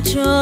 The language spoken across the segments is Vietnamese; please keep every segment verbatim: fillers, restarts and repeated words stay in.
cho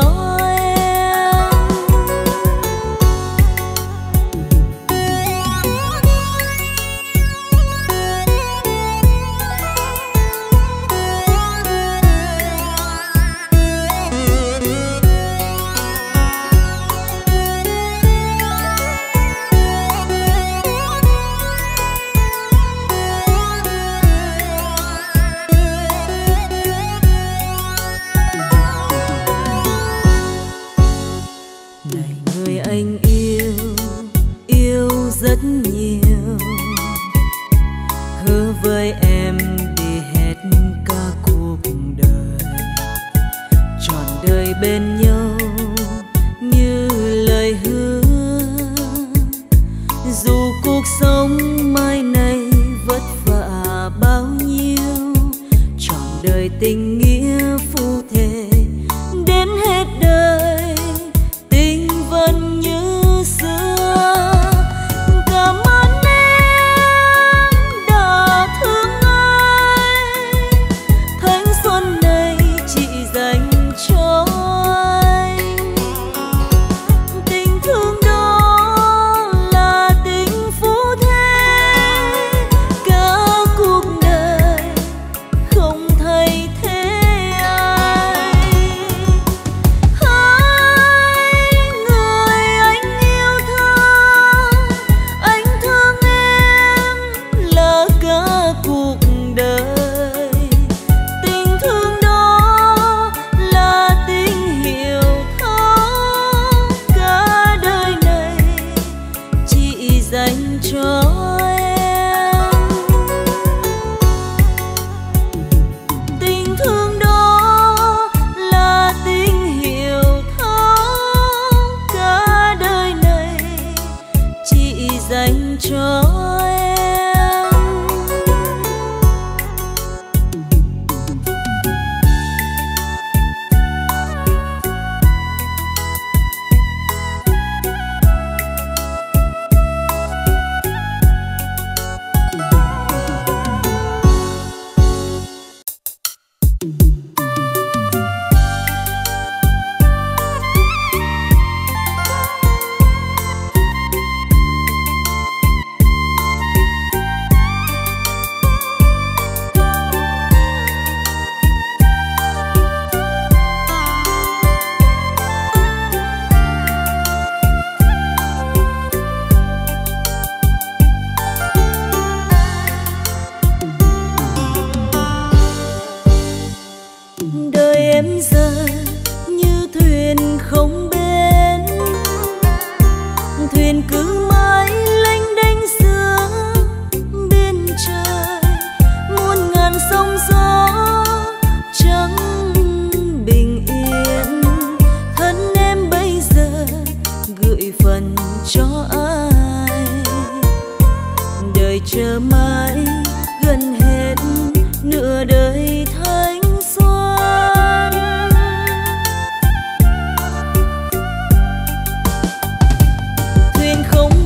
không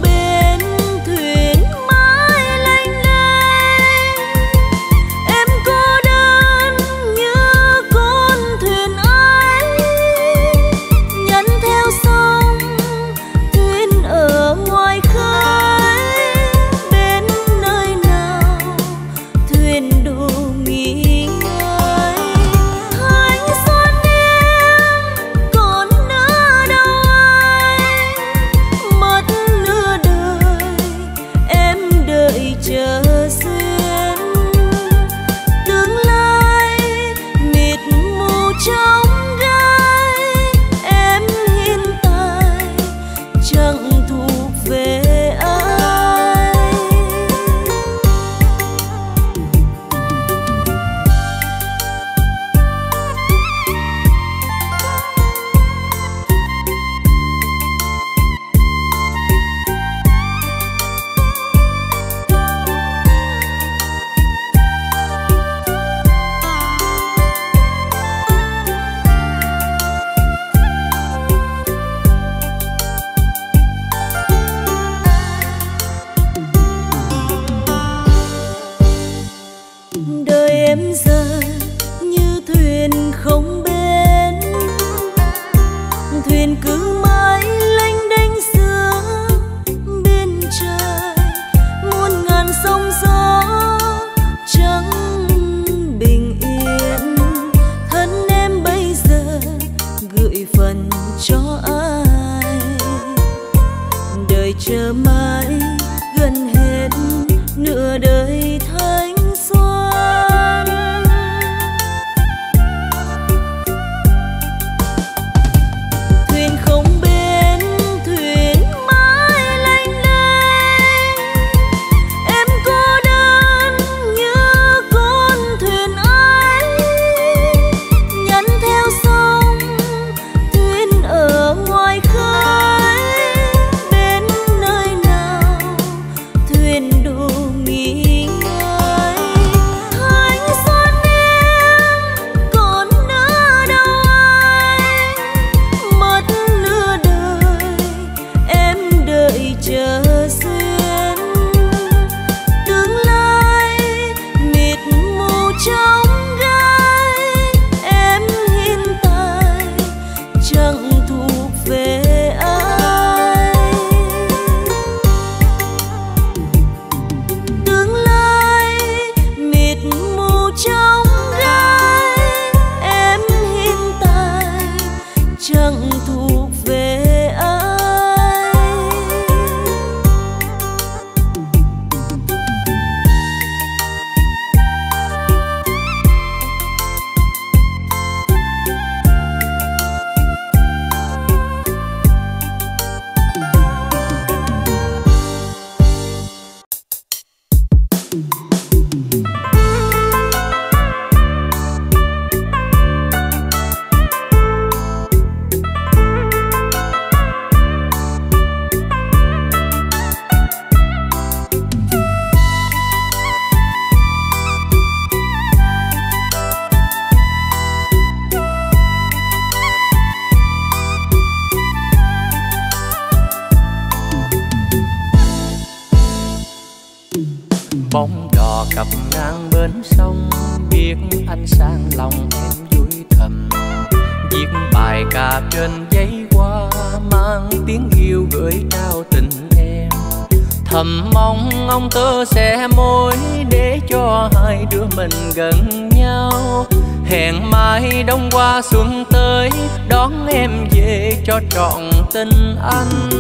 bóng đò cập ngang bến sông, biết anh sang lòng em vui thầm. Viết bài ca trên giấy hoa, mang tiếng yêu gửi trao tình em. Thầm mong ông tơ sẽ môi để cho hai đứa mình gần nhau. Hẹn mai đông qua xuân tới, đón em về cho trọn tình anh.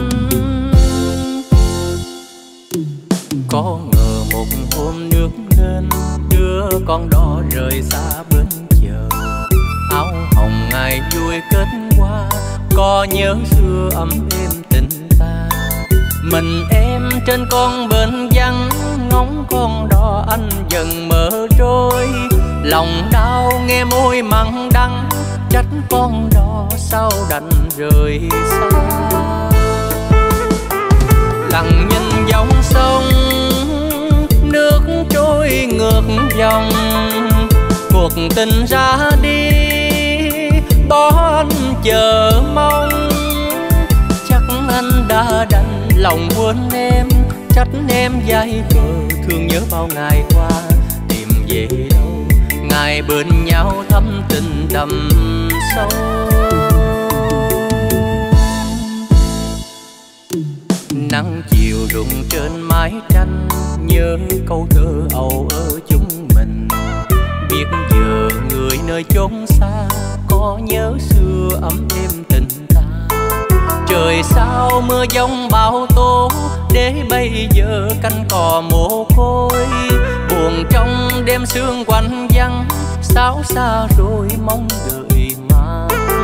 Có ngờ một hôm nước lên, đưa con đò rời xa bên chờ. Áo hồng ngày vui kết hoa, có nhớ xưa ấm êm tình ta. Mình em trên con bến vắng, ngóng con đò anh dần mở trôi. Lòng đau nghe môi mặn đắng, trách con đò sao đành rời xa. Lặng nhìn dòng sông, nước trôi ngược dòng. Cuộc tình ra đi, bỏ anh chờ mong. Chắc anh đã đành lòng quên em, trách em dại khờ thương nhớ bao ngày qua. Tìm về đâu ngày bên nhau thắm tình đậm sâu. Nắng chiều rụng trên mái tranh, nhớ câu thơ âu ở chúng mình. Biết giờ người nơi chốn xa, có nhớ xưa ấm êm tình ta. Trời sao mưa giông bão tố, để bây giờ cánh cò mồ côi. Buồn trong đêm sương quạnh vắng, sao xa rồi mong đợi mà.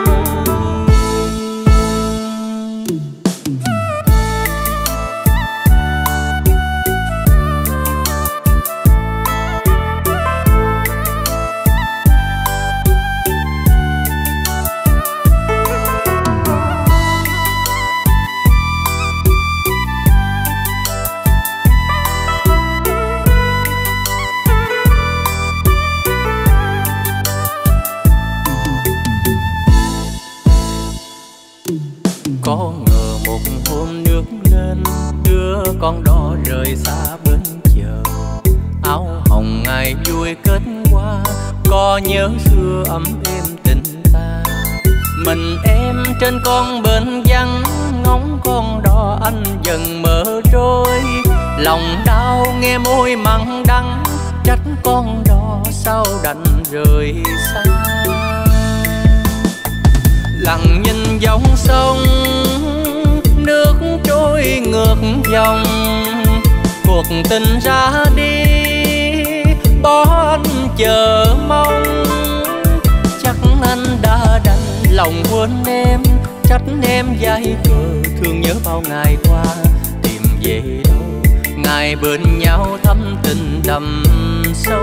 Có ngờ một hôm nước lên, đưa con đò rời xa bên chờ. Áo hồng ngày vui kết hoa, có nhớ xưa ấm êm tình ta. Mình em trên con bến vắng, ngóng con đò anh dần mở trôi. Lòng đau nghe môi mặn đắng, trách con đò sao đành rời xa. Lặng nhìn dòng sông, nước trôi ngược dòng. Cuộc tình ra đi, bỏ anh chờ mong. Chắc anh đã đành lòng quên em, trách em dại khờ thương nhớ bao ngày qua. Tìm về đâu ngày bên nhau thắm tình đậm sâu.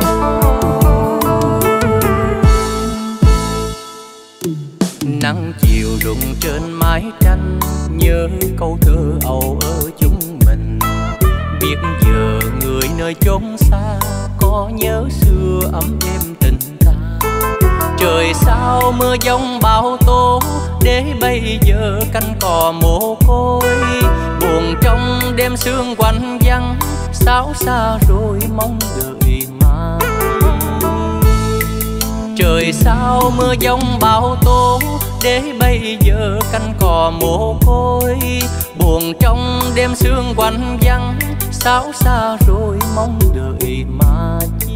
Nắng chiều rụng trên mái tranh, nhớ câu thơ âu ở chúng mình. Biết giờ người nơi chốn xa, có nhớ xưa ấm êm tình ta. Trời sao mưa giông bão tố, để bây giờ cánh cò mồ côi. Buồn trong đêm sương quạnh vắng, sao xa rồi mong đợi mà. Trời sao mưa giông bão tố, để bây giờ cánh cò mồ côi. Buồn trong đêm sương quạnh vắng, sao xa rồi mong đợi mà chi.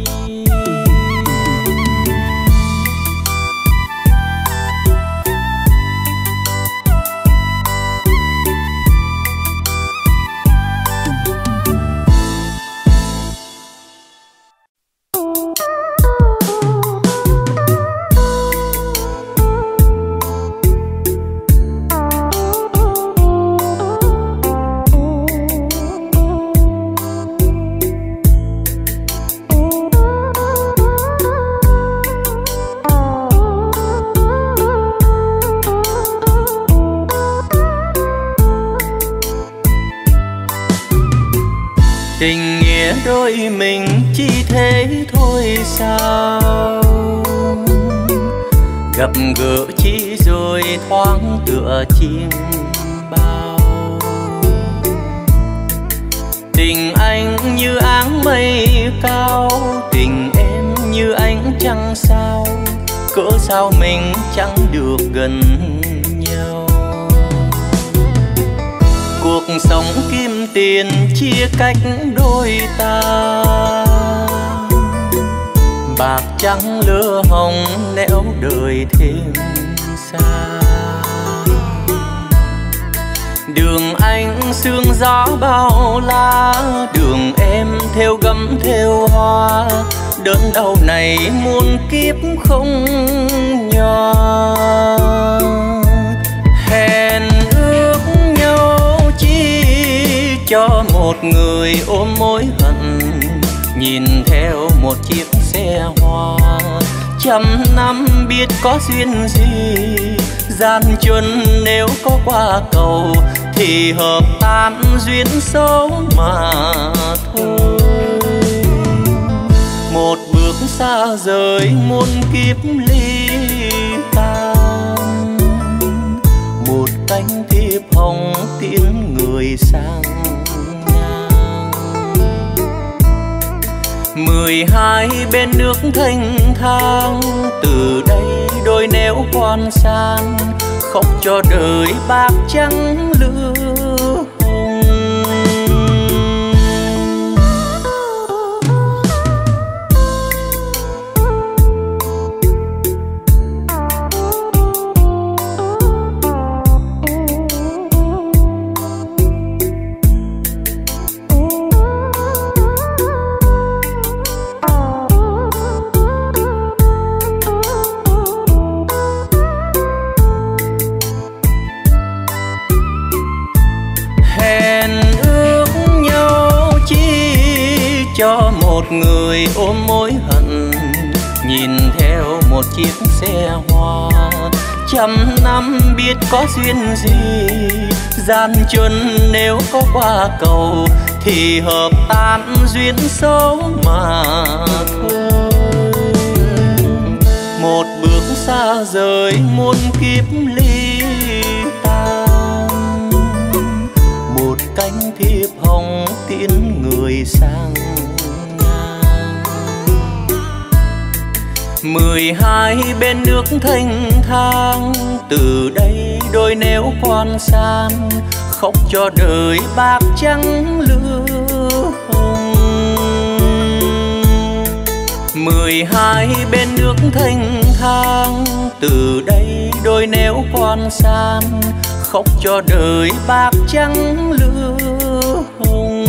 Tình nghĩa đôi mình chỉ thế thôi sao, gặp gỡ chỉ rồi thoáng tựa chim bao. Tình anh như áng mây cao, tình em như ánh trăng sao, cớ sao mình chẳng được gần nhau. Cuộc sống kim tiền chia cách đôi ta, bạc trắng lửa hồng nẻo đời thêm xa. Đường anh sương gió bao la, đường em theo gấm theo hoa, đớn đau này muôn kiếp không nhỏ. Hẹn ước nhau chi cho một người ôm mối hận, nhìn theo một chiếc xe hoa. Trăm năm biết có duyên gì, gian truân nếu có qua cầu, thì hợp tan duyên số mà thôi. Một bước xa rời muôn kiếp ly tan, một cánh thiệp hồng tiễn người sang ngang. Mười hai bên nước thanh thang, từ đây đôi néo quan san, khóc cho đời bạc trắng lửa hồng. Cho một người ôm mối hận, nhìn theo một chiếc xe hoa. Trăm năm biết có duyên gì, gian truân nếu có qua cầu, thì hợp tan duyên số mà thôi. Một bước xa rời muôn kiếp ly tan, một cánh thiệp hồng tiễn người sang. Mười hai bên nước thanh thang, từ đây đôi néo quan san, khóc cho đời bạc trắng lửa hồng. Mười hai bên nước thanh thang, từ đây đôi néo quan san, khóc cho đời bạc trắng lửa hồng.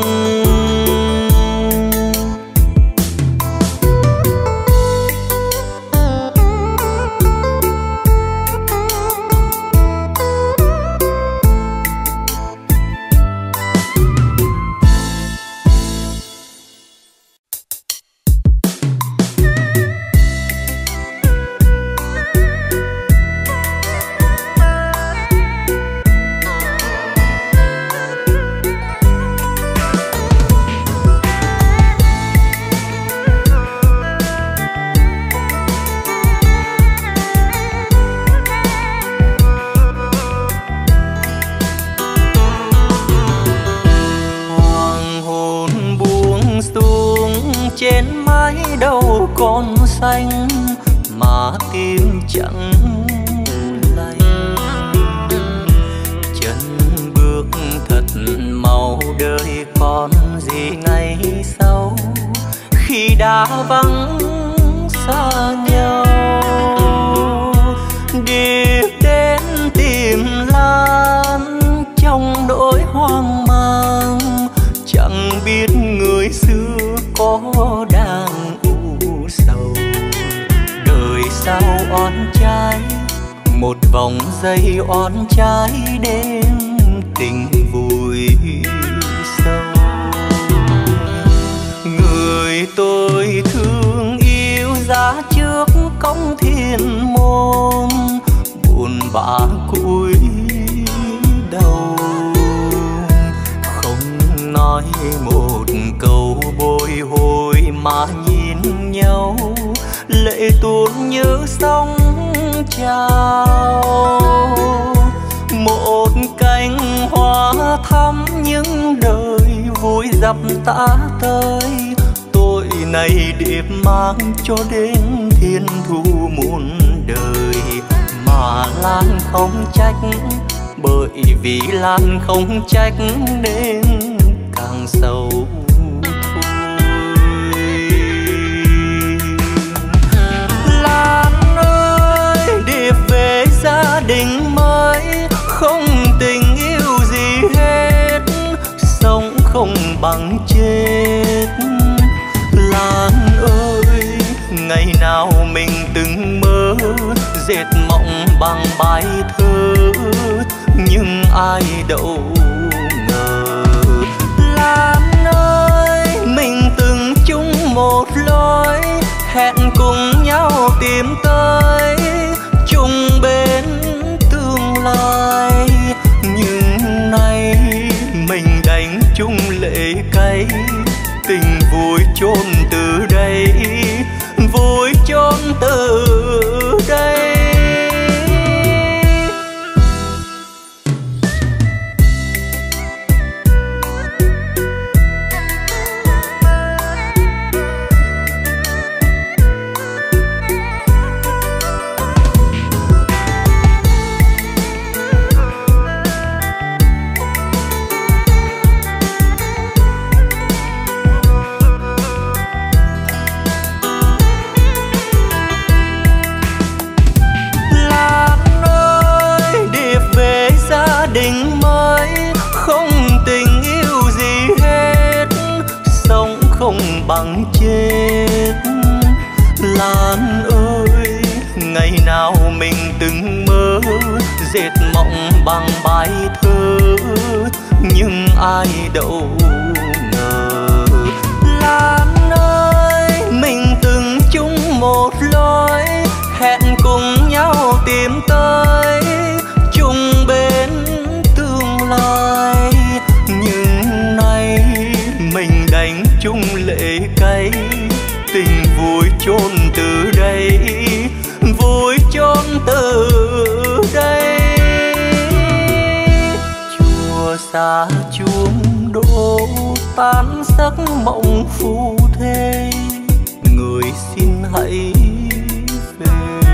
Đâu còn xanh mà tim chẳng lành, chân bước thật mau đời còn gì ngày sau, khi đã vắng xa nhau. Điệp đến tìm Lan trong nỗi hoang mang, chẳng biết người xưa có đang sầu. Đời sao oán trái, một vòng dây oán trái đêm tình vùi sâu. Người tôi thương yêu giá trước cổng thiên môn, buồn bã cúi đầu, không nói một câu bồi hồi mà nhìn nhau, lệ tuôn như sóng trào. Một cành hoa thắm những đời vui vui dập tã tới. Tội này điệp mang cho đến thiên thu muôn đời. Mà Lan không trách, bởi vì Lan không trách nên càng sầu thôi. Lan ơi, điệp về gia đình mới, không tình yêu gì hết, sống không bằng chết. Lan ơi, ngày nào mình từng mơ dệt mộng bằng bài thơ, nhưng ai đâu ngờ. Lan ơi, mình từng chung một lối, hẹn cùng nhau tìm tới chung bên tương lai. Nhưng nay mình đành chung lệ cay, tình vui chôn từ đây, vui chôn từ đây. Đình mới không tình yêu gì hết, sống không bằng chết. Lan ơi, ngày nào mình từng mơ dệt mộng bằng bài thơ, nhưng ai đâu ngờ. Lan ơi, mình từng chung một lối, hẹn cùng nhau tìm tới chung bên tương lai. Nhưng nay mình đành chung lệ cay, tình vui chôn từ đây, vui chôn từ đây. Chùa xa chuông đổ tan giấc mộng phù thê, người xin hãy về.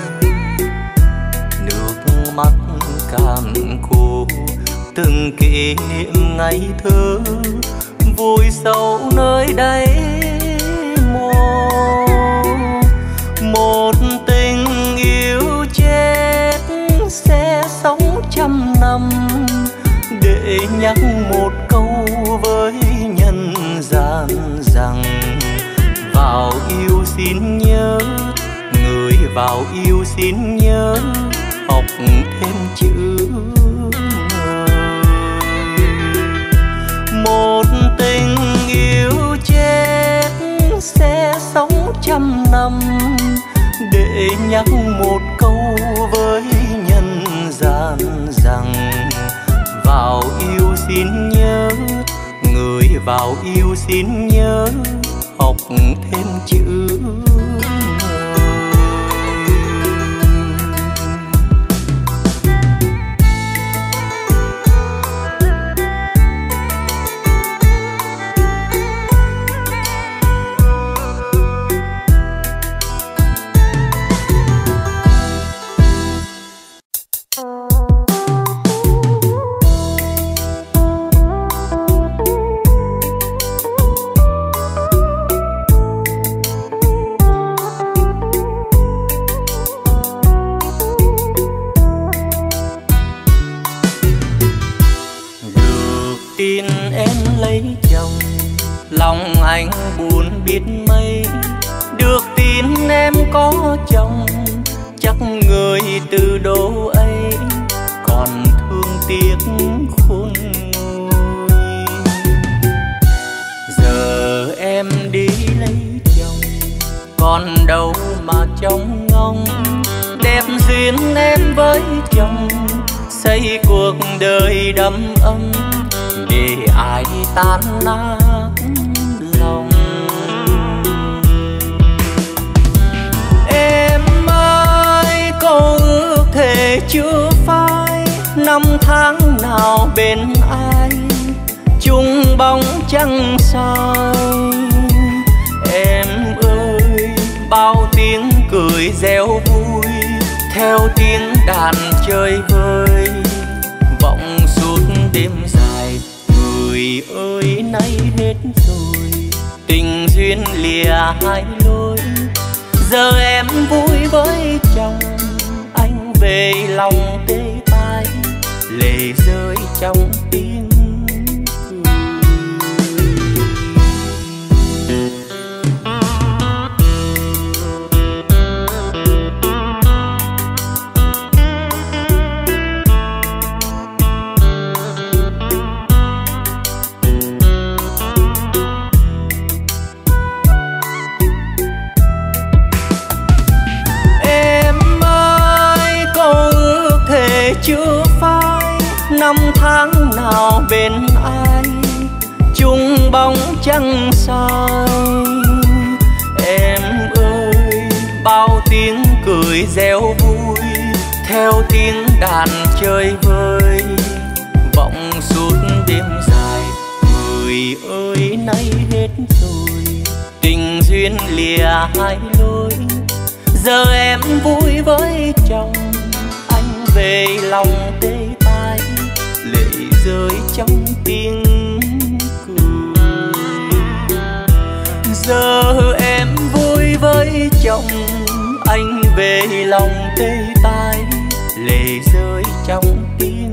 Nước mắt cạn khô từng kỷ niệm ngày thơ, vui sâu nơi đáy mồ. Một tình yêu chết sẽ sống trăm năm, để nhắc một câu với nhân gian rằng vào yêu xin nhớ, người vào yêu xin nhớ học thêm chữ ngờ. Một tình yêu chết sẽ sống trăm năm, để nhắc một câu với nhân gian rằng vào yêu xin nhớ, người vào yêu xin nhớ học thêm chữ ngờ. Lòng anh buồn biết mấy, được tin em có chồng, chắc người từ đâu ấy còn thương tiếc khôn nguôi. Giờ em đi lấy chồng, còn đâu mà trông ngóng, đẹp duyên em với chồng, xây cuộc đời đầm ấm, để ai tan nát lòng. Em ơi, câu ước thề chưa phai, năm tháng nào bên ai, chung bóng trăng soi. Em ơi, bao tiếng cười reo vui theo tiếng đàn chơi vơi vọng suốt đêm dài. Người ơi, nay hết rồi, tình duyên lìa hai lối. Giờ em vui với chồng, anh về lòng tê tái, lệ rơi trong tiếng chưa phai. Năm tháng nào bên ai chung bóng trăng soi. Em ơi, bao tiếng cười reo vui theo tiếng đàn chơi vơi vọng suốt đêm dài. Người ơi, nay hết rồi, tình duyên lìa hai lối. Giờ em vui với chồng, về lòng tê tái, lệ rơi trong tiếng cười. Giờ em vui với chồng, anh về lòng tê tái, lệ rơi trong tiếng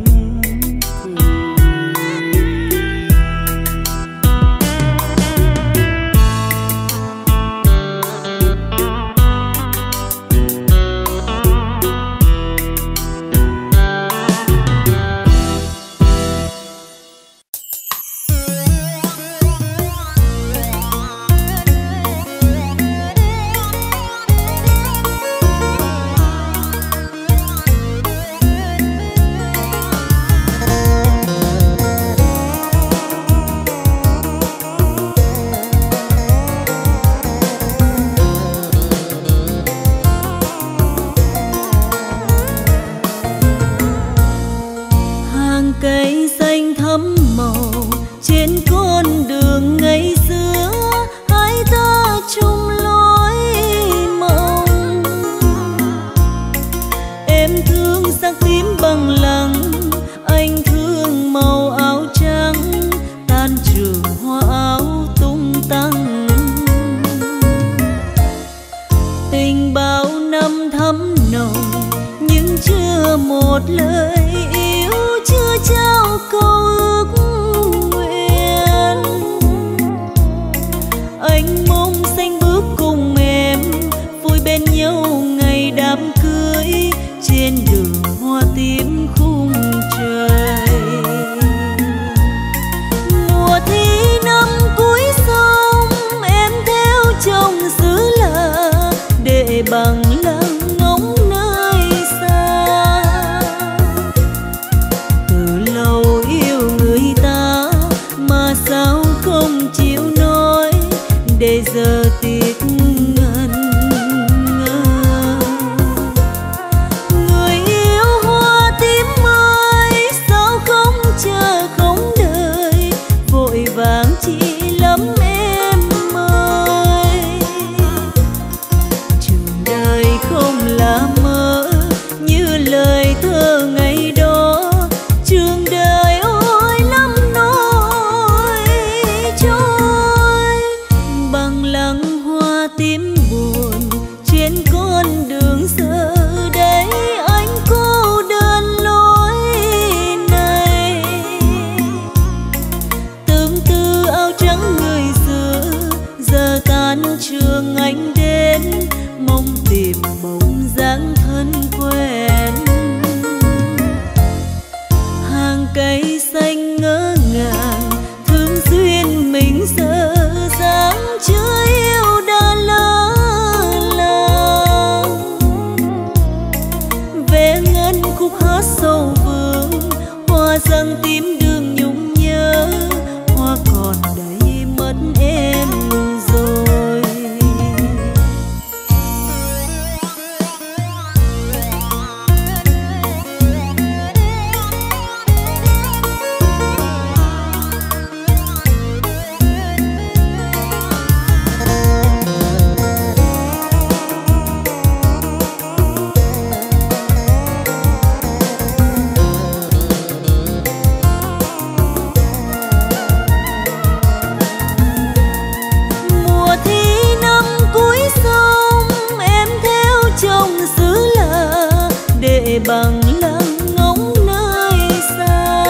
bằng lăng ngóng nơi xa.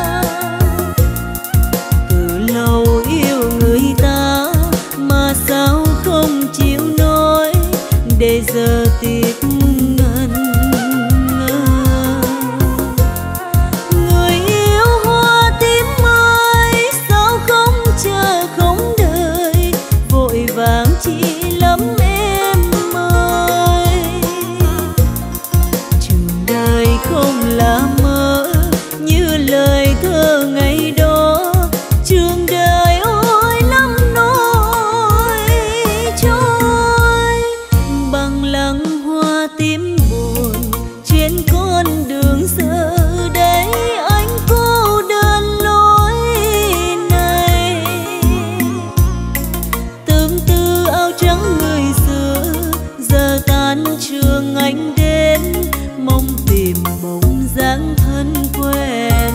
Từ lâu yêu người ta mà sao không chịu nói, để giờ tiếc ngần ngơ. Người yêu hoa tím ơi, sao không chờ không đợi, vội vàng chỉ lắm em ơi. Trường đời không là mơ như lời thơ ngày đó, trường đời ôi lắm nỗi trôi. Bằng lăng hoa tím buồn trên con đường giờ đây, anh cô đơn lối này. Tương tư áo trắng người xưa giờ tan trường anh đến, mong tìm bóng dáng thân quen.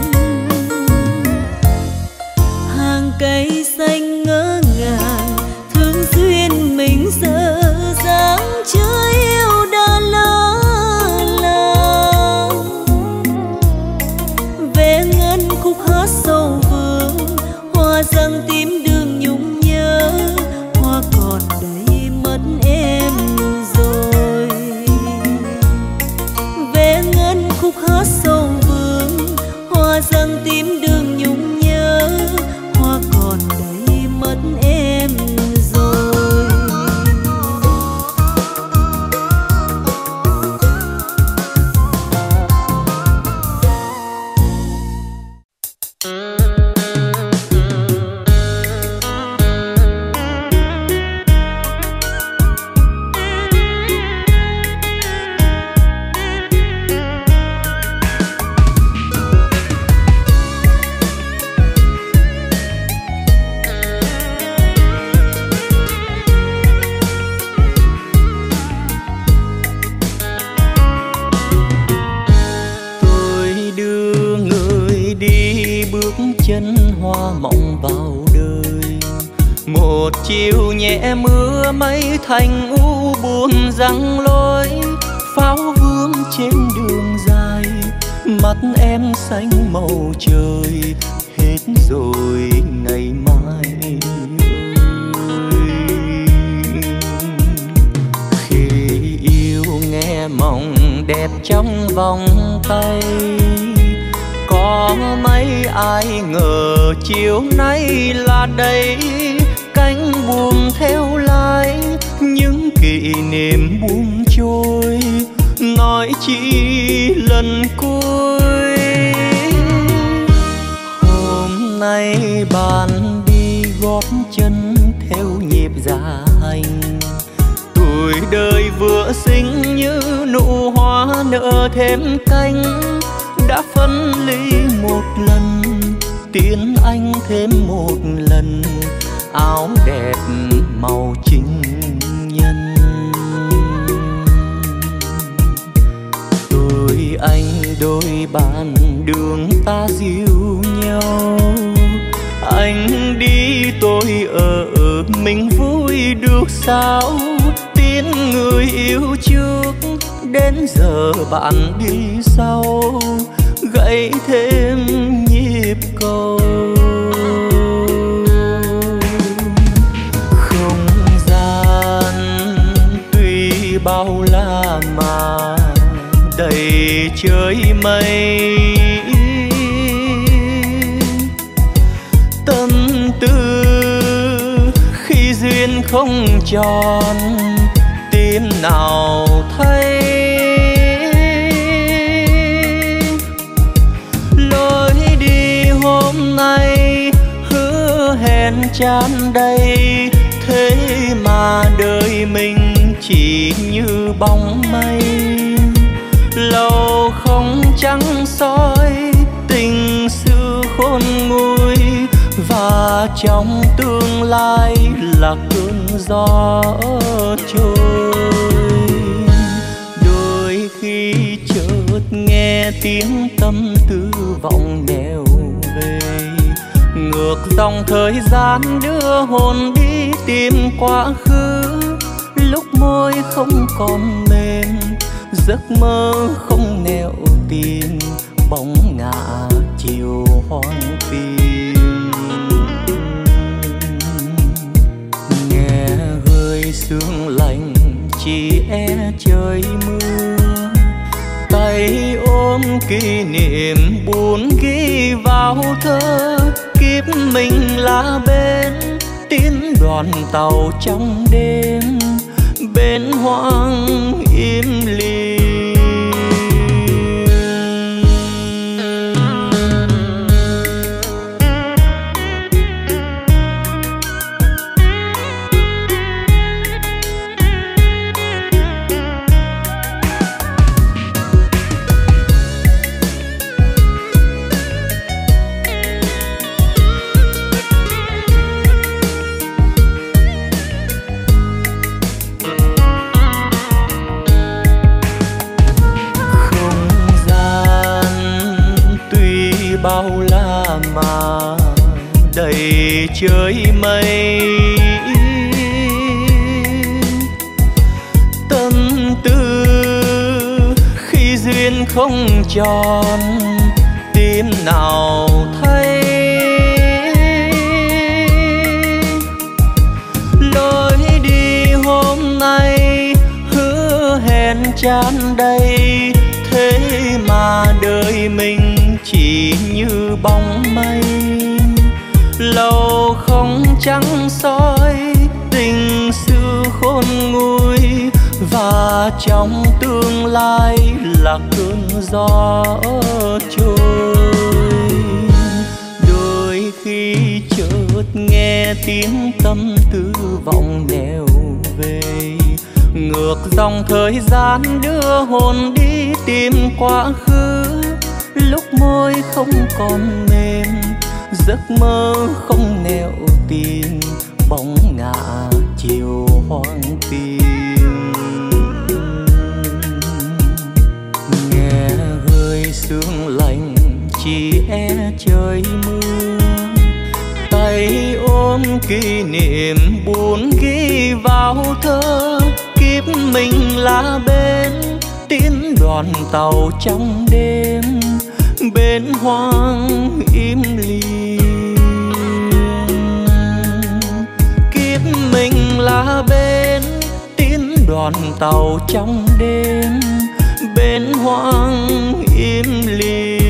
Hàng cây xanh ngỡ ngàng thương duyên mình giờ dáng, chưa yêu đã lỡ làng. Về ngân khúc hát sâu vương, hoa răng tím đường nhung nhớ, hoa còn đây mất em rồi. Về ngân khúc hát sâu vương, hoa răng tím đường nhung nhớ, hoa còn đây mất em rồi. chân hoa mộng vào đời. Một chiều nhẹ mưa mây thành u buồn răng lối, pháo vương trên đường dài, mắt em xanh màu trời. Hết rồi ngày mai ơi, khi yêu nghe mộng đẹp trong vòng tay. Có mấy ai ngờ chiều nay là đây, cánh buồm theo lái những kỷ niệm buông trôi, nói chỉ lần cuối. Hôm nay bạn đi gót chân theo nhịp dạ hành, tuổi đời vừa sinh như nụ hoa nở thêm cánh. Đã phân ly một lần, tiến anh thêm một lần, áo đẹp màu trinh nhân. Tôi anh đôi bàn đường ta dìu nhau, anh đi tôi ở mình vui được sao? Tin người yêu trước đến giờ bạn đi sau, gãy thêm nhịp cầu. Không gian tuy bao la mà đầy trời mây, tâm tư khi duyên không tròn tim nào thấy. Lối đi hôm nay hứa hẹn tràn đầy, thế mà đời mình chỉ như bóng mây. Lâu không trắng soi tình xưa khôn nguôi, và trong tương lai là cơn gió trôi. Đôi khi chợt nghe tiếng tâm tư vọng nẻo về, ngược dòng thời gian đưa hồn đi tìm quá khứ. Lúc môi không còn mềm, giấc mơ không nẻo tìm, bóng ngả chiều hoang tìm. Nghe hơi sương lạnh chỉ e trời mưa, tay ôm kỷ niệm buồn ghi vào thơ. Kiếp mình là bên tiến đoàn tàu trong đêm, bên hoang im lìm. Bao la mà đầy trời mây, tâm tư khi duyên không tròn tim nào thấy. Lối đi hôm nay hứa hẹn tràn đầy, thế mà đời mình chỉ như bóng mây. Lâu không trắng soi tình xưa khôn nguôi, và trong tương lai là cơn gió trôi. Đôi khi chợt nghe tiếng tâm tư vọng nẻo về, ngược dòng thời gian đưa hồn đi tìm quá khứ. Lúc môi không còn mềm, giấc mơ không nẻo tìm, bóng ngả chiều hoang tìm. Nghe hơi sương lạnh chỉ e trời mưa, tay ôm kỷ niệm buồn ghi vào thơ. Kiếp mình là bên tiến đoàn tàu trong đêm, bên hoang im lìm. Kiếp mình là bên tiến đoàn tàu trong đêm, bên hoang im lìm.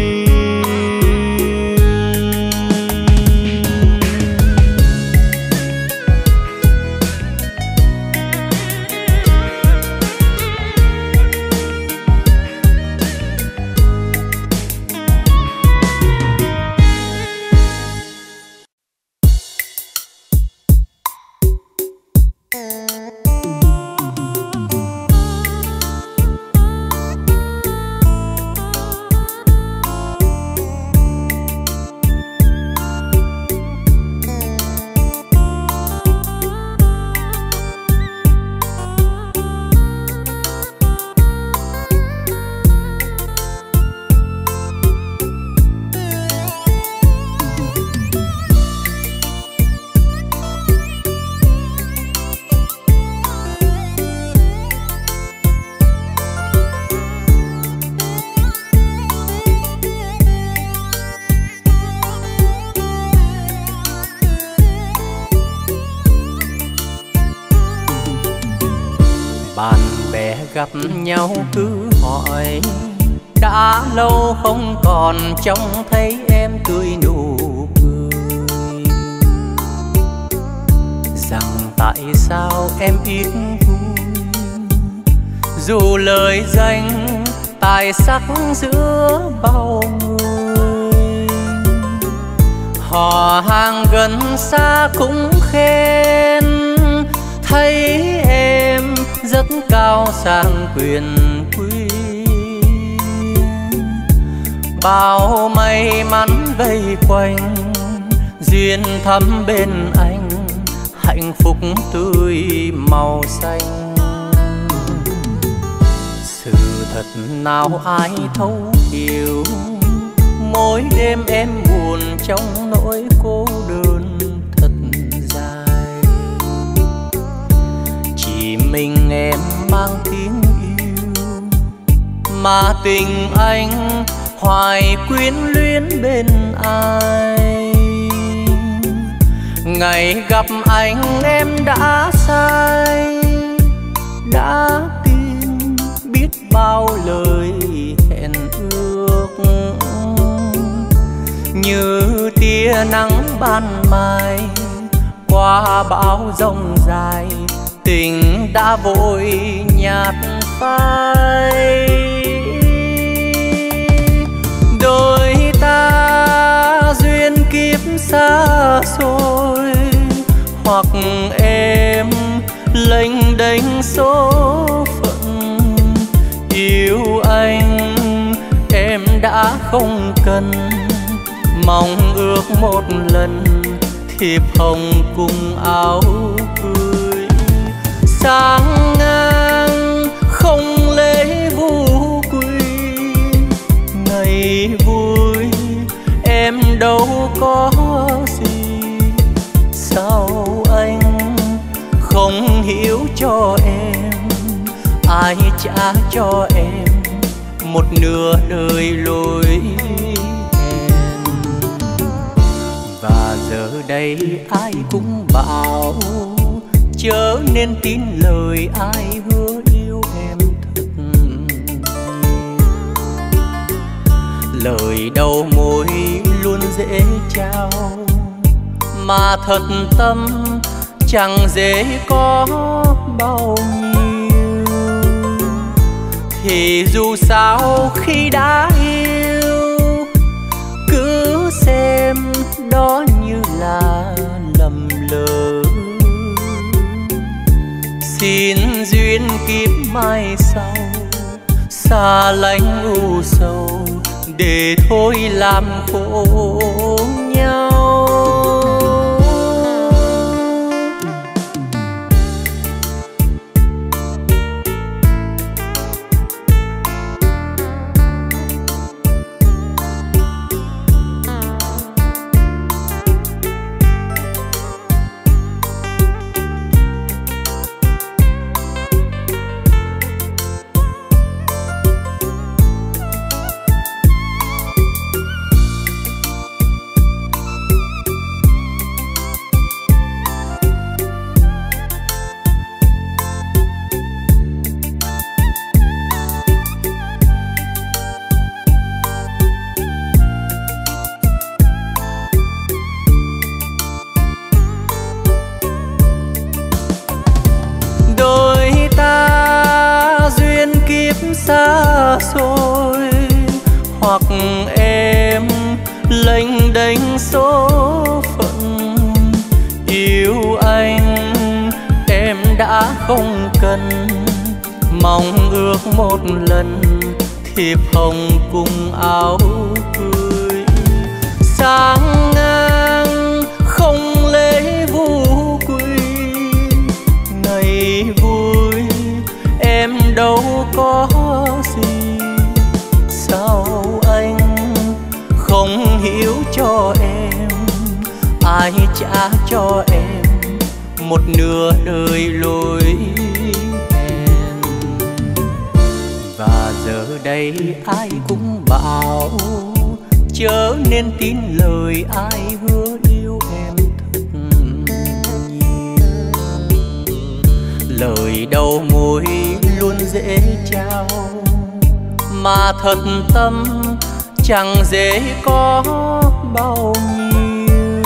Bạn bè gặp nhau cứ hỏi, đã lâu không còn trông thấy em tươi nụ cười. Rằng tại sao em ít vui, dù lời danh tài sắc giữa bao người. Họ hàng gần xa cũng khen, thấy em rất cao sang quyền quý. Bao may mắn vây quanh, duyên thắm bên anh, hạnh phúc tươi màu xanh. Sự thật nào ai thấu hiểu, mỗi đêm em buồn trong nỗi cô đơn thật dài. Chỉ mình em mang tiếng yêu, mà tình anh hoài quyến luyến bên ai. Ngày gặp anh em đã say, đã tin biết bao lời hẹn ước. Như tia nắng ban mai qua bão giông dài, tình đã vội nhạt phai. Đôi ta duyên kiếp xa xôi, hoặc em lênh đênh số phận. Yêu anh em đã không cần, mong ước một lần thiệp hồng cùng áo cưới. Sáng ngang không lễ vu quy, ngày vui em đâu có gì. Sao anh không hiểu cho em, ai trả cho em một nửa đời lối hẹn. Và giờ đây ai cũng bảo chớ nên tin lời ai hứa yêu em thật. Lời đầu môi luôn dễ trao, mà thật tâm chẳng dễ có bao nhiêu. Thì dù sao khi đã yêu, cứ xem đó như là lầm lỡ. Xin duyên kiếp mai sau xa lánh u sầu, để thôi làm khổ nhau. Xa xôi, hoặc em lênh đênh số phận. Yêu anh em đã không cần, mong ước một lần thiệp hồng cùng áo cưới. Sáng ngang không lễ vu quy, ngày vui em đâu có gì. Sao anh không hiểu cho em, ai trả cho em một nửa đời lối hẹn. Và giờ đây ai cũng bảo chớ nên tin lời ai hứa yêu em thật nhiều. Lời đầu môi luôn dễ trao, mà thật tâm chẳng dễ có bao nhiêu.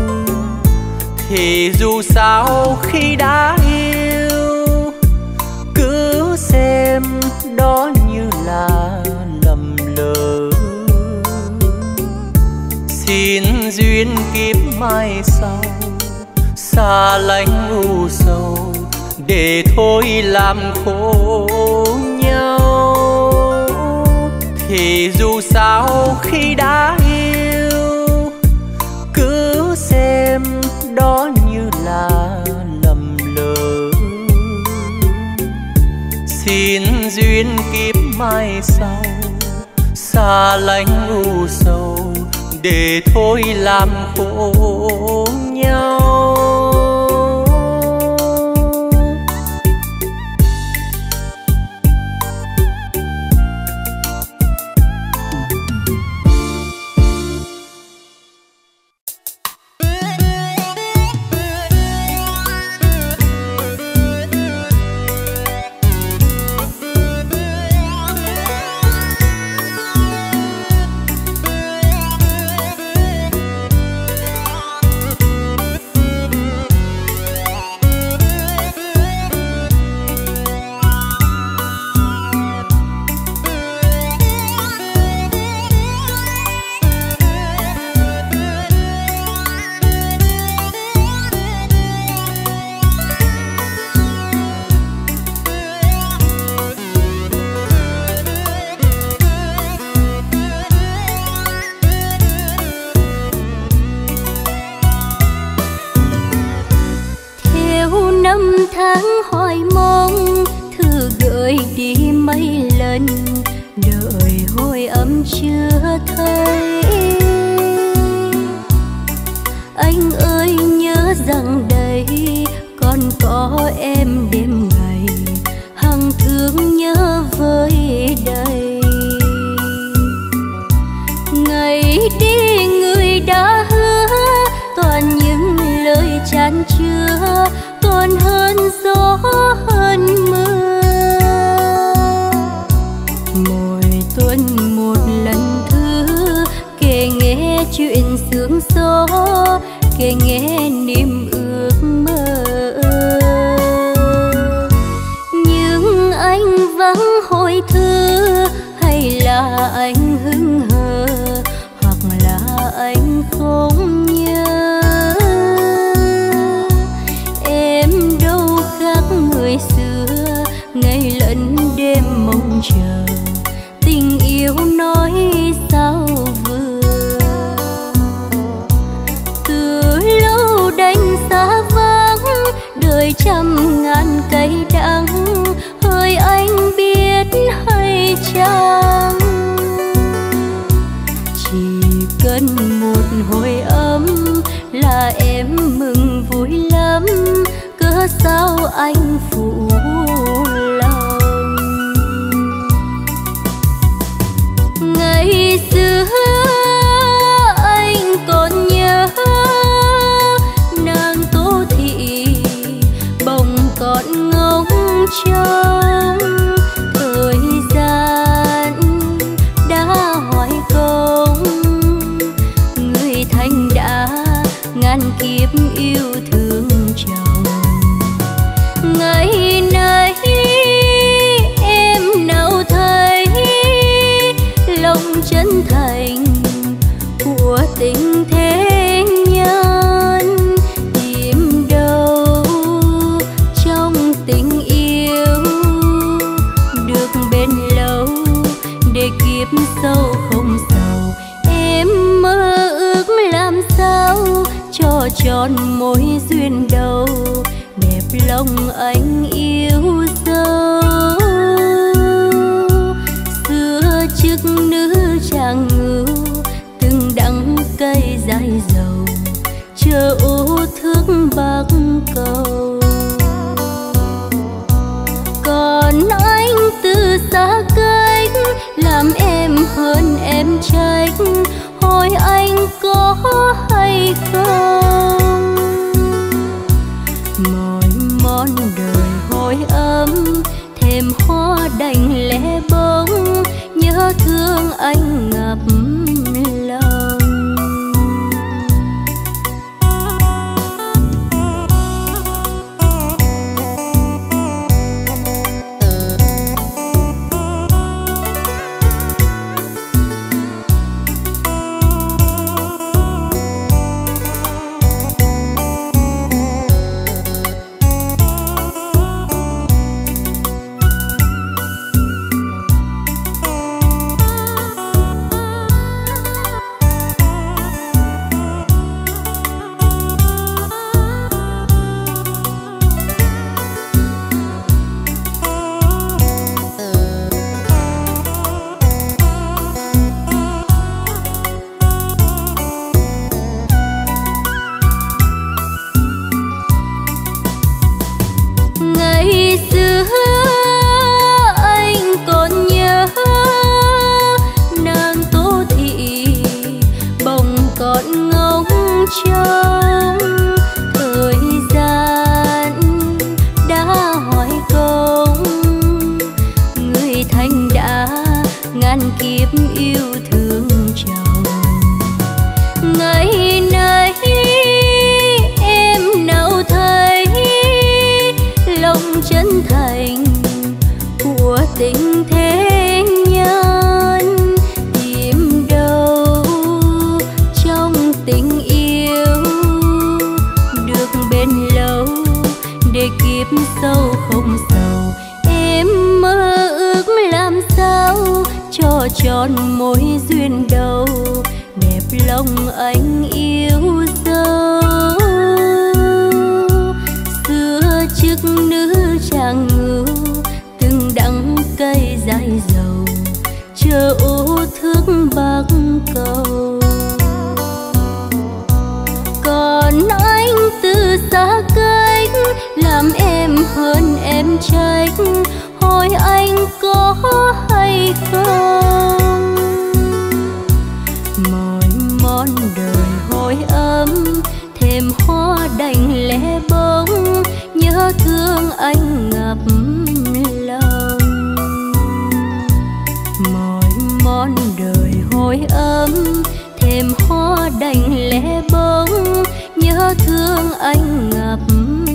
Thì dù sao khi đã yêu, cứ xem đó như là lầm lỡ. Xin duyên kiếp mai sau xa lánh u sầu, để thôi làm khổ nhau. Thì dù sao khi đã yêu, cứ xem đó như là lầm lỡ. Xin duyên kiếp mai sau xa lánh u sầu, để thôi làm khổ nhau. hồi ấm chưa thấy. Anh ơi nhớ rằng đây còn có em đêm ngày, hằng thương nhớ với đầy. Ngày đi người đã hứa toàn những lời chan chứa, còn hơn gió hơn mưa. Mỗi tuần một lần thứ kể nghe chuyện sương gió, kể nghe niềm ước mơ. Nhưng anh vắng hồi thư, hay là anh hững hờ, hoặc là anh không nhớ. Em đâu khác người xưa, ngày lẫn đêm mong chờ, tình yêu nói sao vừa. Từ lâu đành xa vắng, đời trăm ngàn cây đắng, hỡi anh biết hay chăng? Chỉ cần một hồi ấm là em mừng vui lắm, cớ sao anh phụ lòng. Ngày xưa anh còn nhớ nàng Tô Thị, bồng con ngóng trông. Thời gian đã hỏi công, người thành đã ngàn kiếp yêu thương chồng. Ngày nay em nào thấy lòng chân thành của tình thế nhân, tìm đâu trong tình yêu được bền lâu, để kiếp sau không sầu. Em mơ ước làm sao cho tròn mối duyên đầu, đẹp lòng anh yêu dấu. Xưa trước nữ chàng ngưu, từng đắng cây dài dầu, chờ ô thước bắc cầu. Còn anh từ xa cách, làm em hơn em trách, hỏi anh có hay không? Mỗi món đời hồi ấm, thêm hoa đành lẻ bóng, nhớ thương anh ngập lòng. Trong thời gian đã hỏi công, người thành đã ngàn kiếp yêu thương chồng. Ngày nay em nào thấy lòng chân thành của tình thế nhân, tìm đâu trong tình yêu được bền lâu, để kiếp sau không sầu. Em mơ ước làm sao cho tròn mối duyên đầu, đẹp lòng anh yêu dấu. Xưa trước nữ chàng ngưu, từng đắng cây dài dầu, chờ ô thước bắc cầu. Còn anh từ xa cách làm em hơn em trách, hỏi anh có hay không. Mỗi món đời hồi ấm thêm hoa đành lẻ bóng, nhớ thương anh ngập lòng. Mỗi món đời hồi ấm thêm hoa đành lẻ bóng, nhớ thương anh ngập lòng.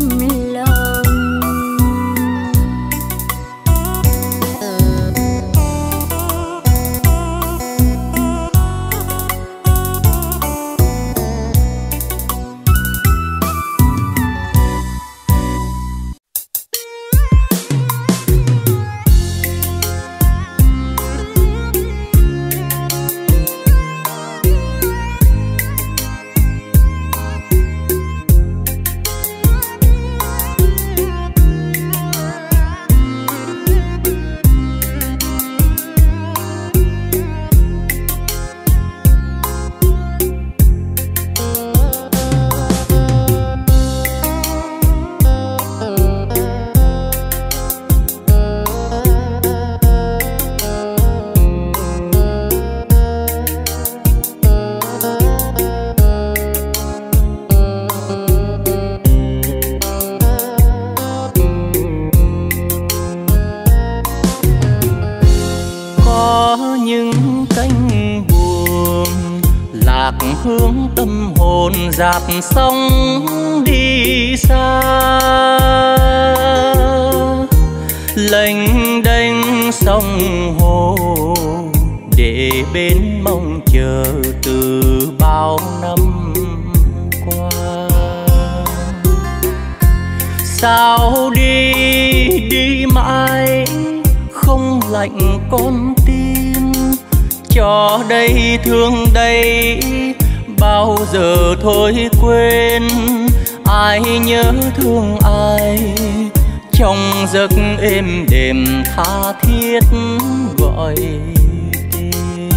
Hướng tâm hồn dạt sóng đi xa, lênh đênh sông hồ để bên mong chờ từ bao năm qua. Sao đi đi mãi không lạnh con tim, cho đây thương đây bao giờ thôi quên. Ai nhớ thương ai trong giấc êm đềm tha thiết gọi tên.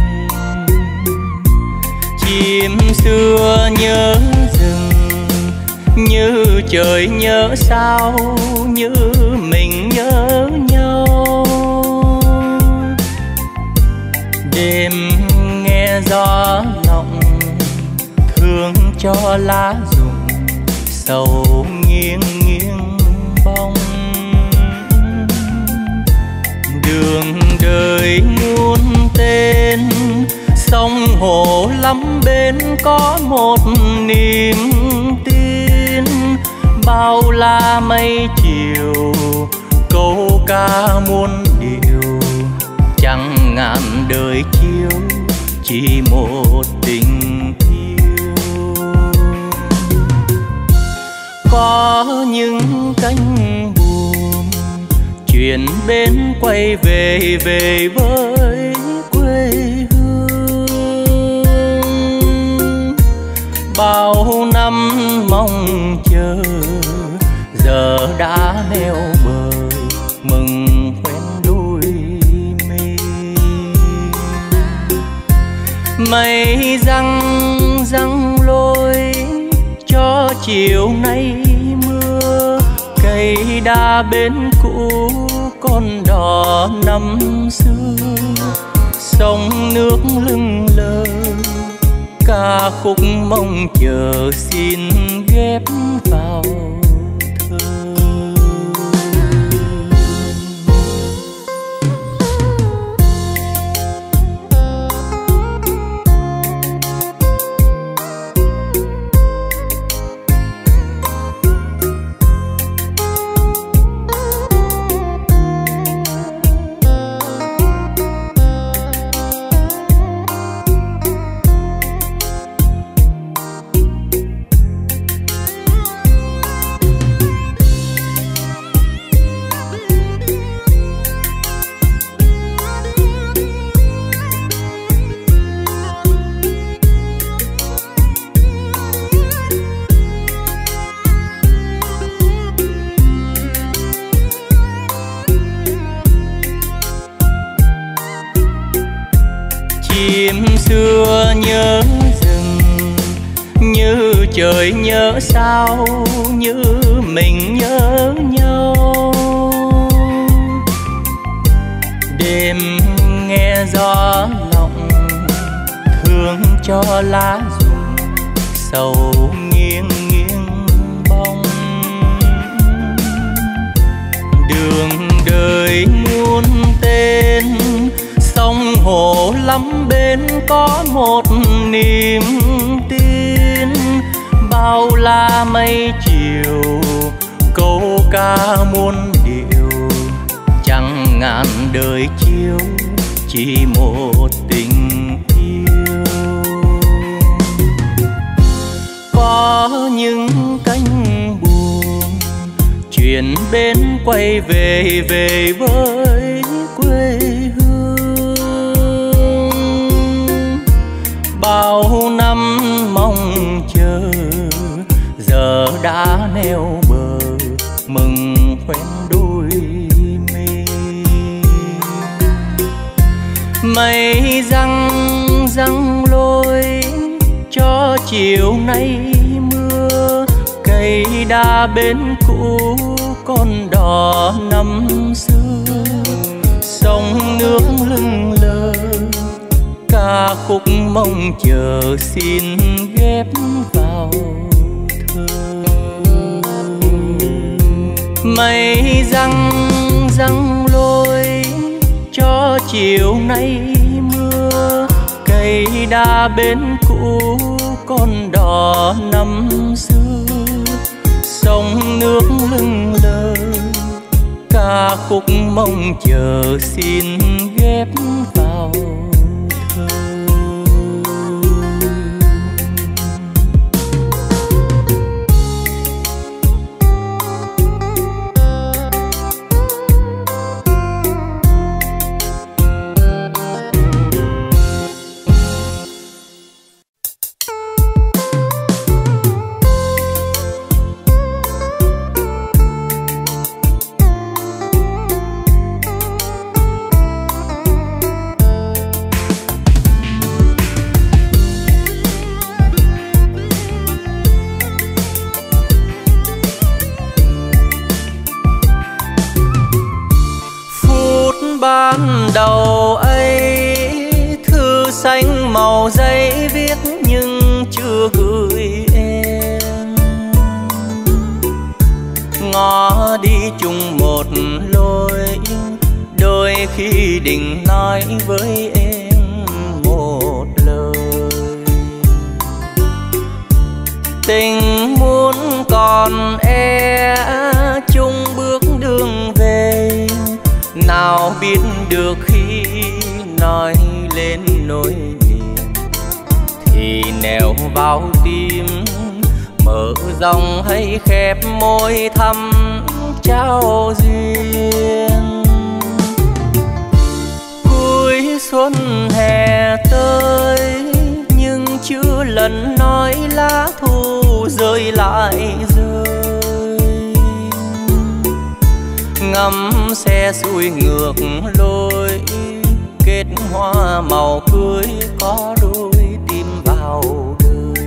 Chim xưa nhớ rừng như trời nhớ sao, như mình nhớ nhau. Đêm nghe gió lòng thương cho lá rụng sầu nghiêng nghiêng bóng. Đường đời muôn tên sông hồ lắm bên có một niềm tin. Bao la mây chiều câu ca muôn điều, chẳng ngàn đời chiếu chỉ một tình yêu. Có những cánh buồm chuyển bên quay về về với quê hương. Bao năm mong chờ giờ đã neo bờ, mừng quen đôi mi. Mây răng răng lối cho chiều nay mưa, cây đa bên cũ con đò năm xưa. Sông nước lưng lơ ca khúc mong chờ xin ghép vào thơ. chim xưa nhớ rừng, như trời nhớ sao, như mình nhớ nhau. Đêm nghe gió lộng, thương cho lá rụng, sầu nghiêng nghiêng bóng. Đường đời muôn tên, sông hồ lắm bên có một niềm tin. Bao la mây chiều, câu ca muôn điệu, chẳng ngàn đời chiếu, chỉ một tình yêu. Có những cánh buồm chuyển bên quay về, về với quê hương. Bao năm mong chờ, giờ đã neo bờ, mừng quen đôi mi. Mây răng răng lối cho chiều nay mưa, cây đa bên cũ con đò năm xưa. Sông nước lưng lơ, ca khúc mong chờ xin ghép vào thơ. Mây răng răng lối cho chiều nay mưa, cây đa bên cũ con đò năm xưa. Sông nước lưng lơ, ca khúc mong chờ xin ghép vào thơ. Ban đầu ấy thư xanh màu giấy viết nhưng chưa gửi em. Ngó đi chung một lối, đôi khi định nói với em một lời. Tình muốn còn e chung bước đường về, nào biết được khi nói lên nỗi niềm thì nèo vào tim, mở rộng hay khép môi thăm trao duyên. Cuối xuân hè tới nhưng chưa lần nói lá thu rơi lại rơi. Ngắm xe xuôi ngược lối, kết hoa màu cưới có đôi tim vào đời.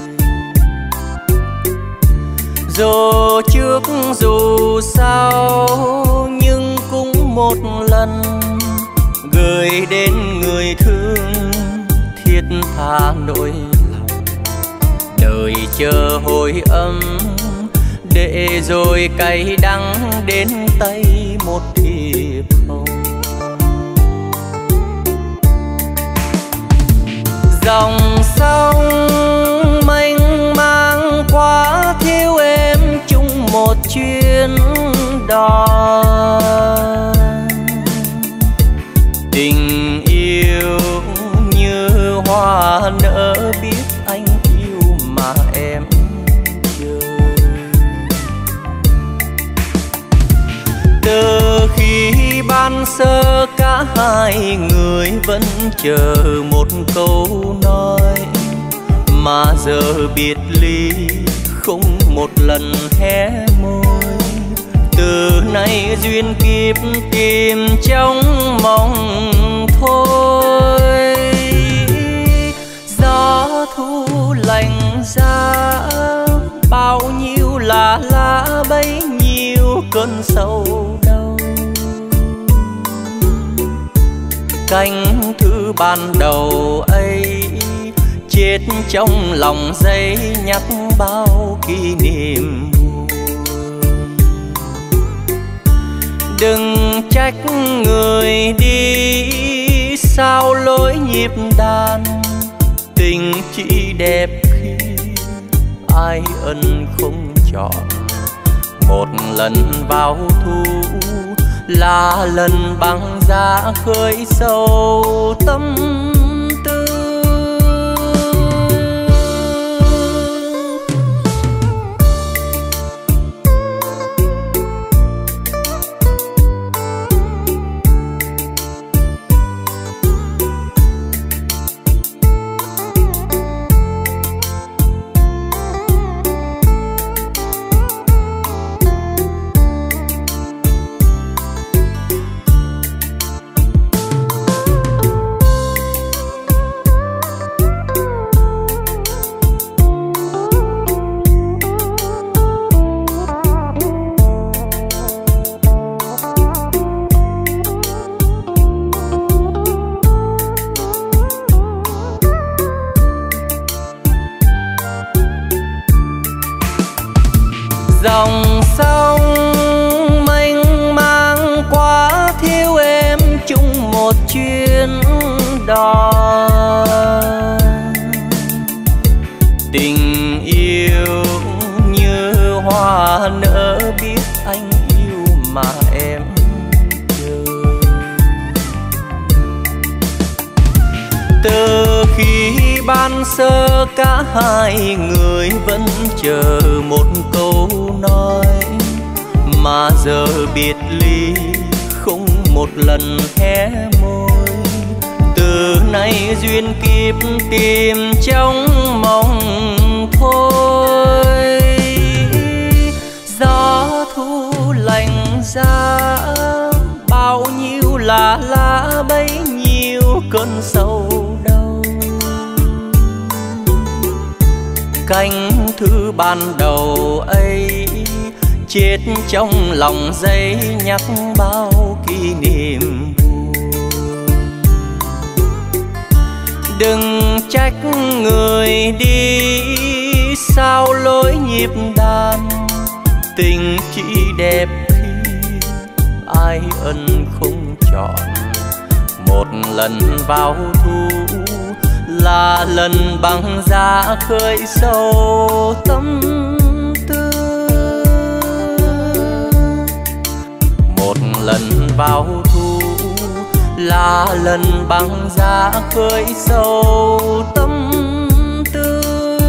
Dù trước dù sau nhưng cũng một lần gửi đến người thương thiết tha nỗi lòng. Đời chờ hồi âm để rồi cay đắng đến tay một thiệp hồng. Dòng sông mênh mang quá thiếu em chung một chuyến đò. Tình yêu như hoa nở biết anh yêu mà em từ khi ban sơ cả hai người vẫn chờ một câu nói, mà giờ biệt ly không một lần hé môi. Từ nay duyên kiếp tìm trong mong thôi. giá, bao nhiêu là lá bấy nhiêu cơn sầu đau. Cánh thư ban đầu ấy chết trong lòng giấy nhắc bao kỷ niệm buồn. Đừng trách người đi sao lối nhịp đàn, tình chỉ đẹp khi ai ân không chọn. Một lần vào thu là lần băng giá khơi sâu tâm tư. Dòng sông mênh mang quá thiếu em chung một chuyến đò. Tình yêu như hoa nở biết anh yêu mà em chờ. Từ khi ban sơ cả hai người vẫn chờ một câu nói, mà giờ biệt ly không một lần hé môi. Từ nay duyên kiếp tìm trong mong thôi. Gió thu lạnh giá, bao nhiêu là lá bấy nhiêu cơn sầu đau. Cánh thư ban đầu ấy chết trong lòng giấy nhắc bao kỷ niệm buồn. Đừng trách người đi sao lối nhịp đàn, tình chỉ đẹp khi ai ân không chọn. Một lần vào thu là lần băng giá khơi sâu tâm tư. Một lần vào thu là lần băng giá khơi sâu tâm tư.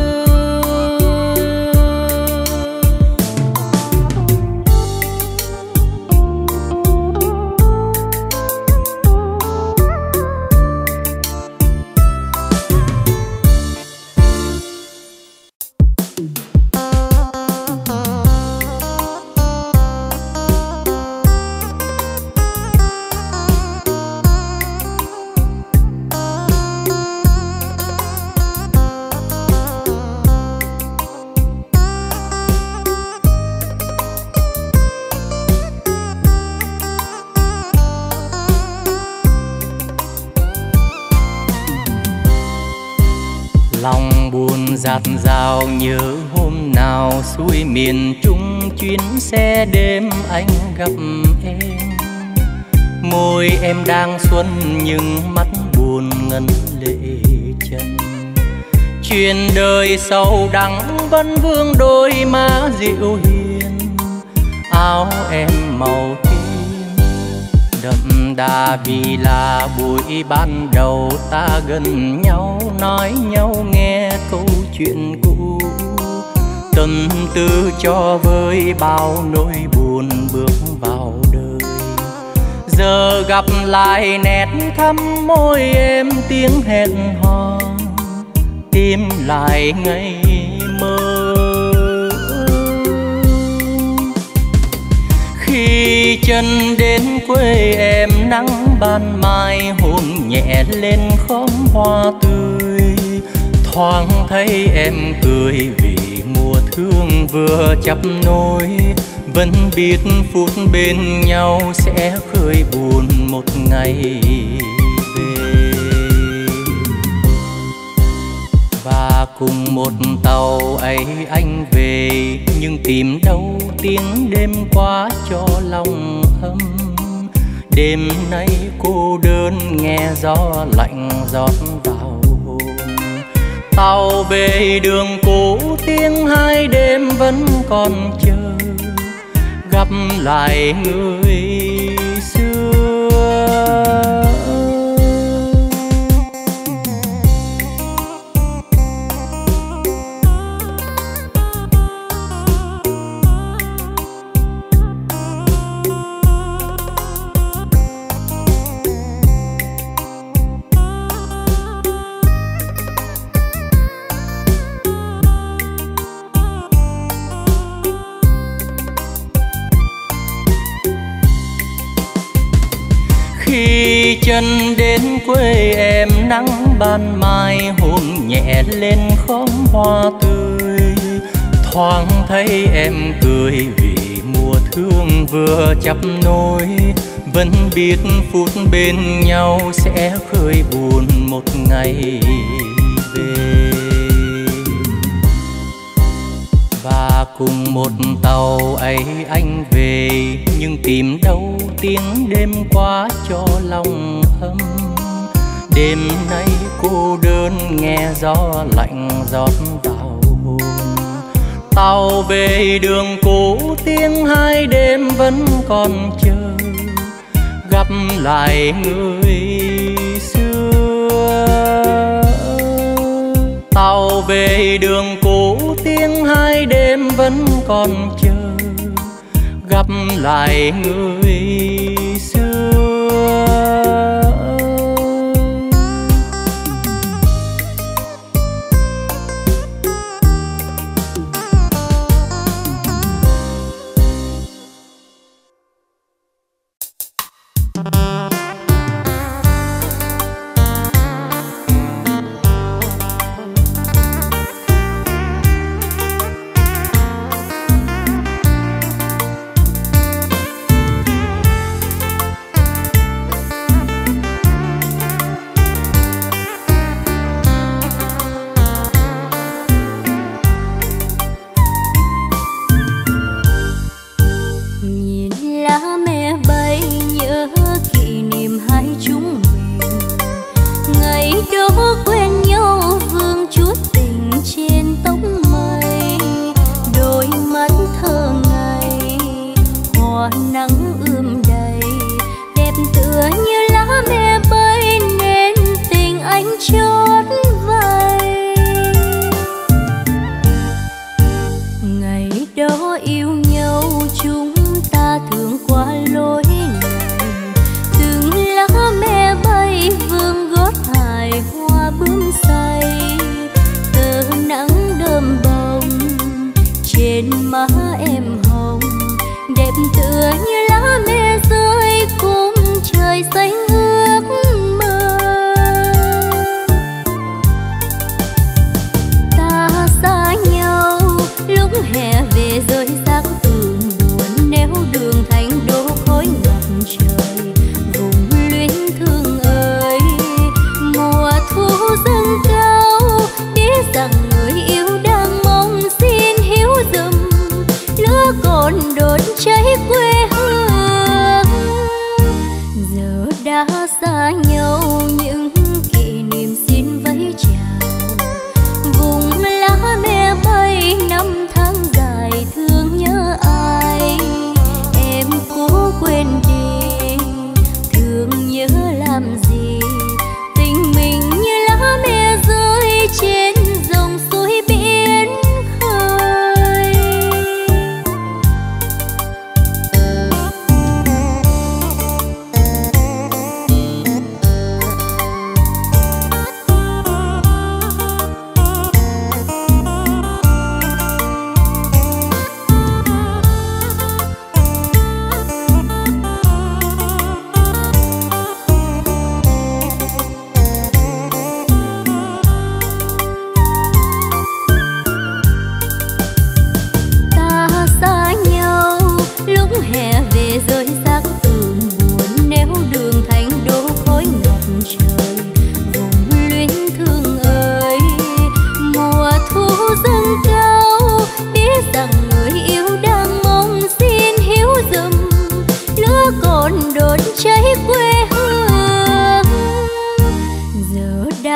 Lòng buồn dạt dào nhớ hôm nào xuôi miền Trung chuyến xe đêm anh gặp em. Môi em đang xuân nhưng mắt buồn ngân lệ chân. Chuyện đời sâu đắng vẫn vương đôi má dịu hiền. Áo em màu tím đậm đà vì là buổi ban đầu ta gần nhau, nói nhau nghe câu chuyện cũ. Tâm tư cho vơi bao nỗi buồn bước vào đời. Giờ gặp lại nét thắm môi em tiếng hẹn hò, tìm lại ngày mơ. Khi chân đến quê em nắng ban mai hôn nhẹ lên khóm hoa tươi. Thoáng thấy em cười vì mùa thương vừa chắp nối, vẫn biết phút bên nhau sẽ khơi buồn một ngày về. Và cùng một tàu ấy anh về, nhưng tìm đâu tiếng đêm qua cho lòng ấm. Đêm nay cô đơn nghe gió lạnh rót vào hồn. Tàu về đường cũ tiếng hai đêm vẫn còn chờ, gặp lại người xưa. Khi chân đến quê em, nắng ban mai hôn nhẹ lên khóm hoa tươi. Thoáng thấy em cười vì mùa thương vừa chắp nối, vẫn biết phút bên nhau sẽ khơi buồn một ngày về. Và cùng một tàu ấy anh về, nhưng tìm đâu tiếng đêm qua cho lòng ấm. Đêm nay cô đơn nghe gió lạnh rót vào hồn. Tàu về đường cũ tiếng hai đêm vẫn còn chờ, gặp lại người xưa. Tàu về đường cũ tiếng hai đêm vẫn còn chờ, gặp lại người xưa.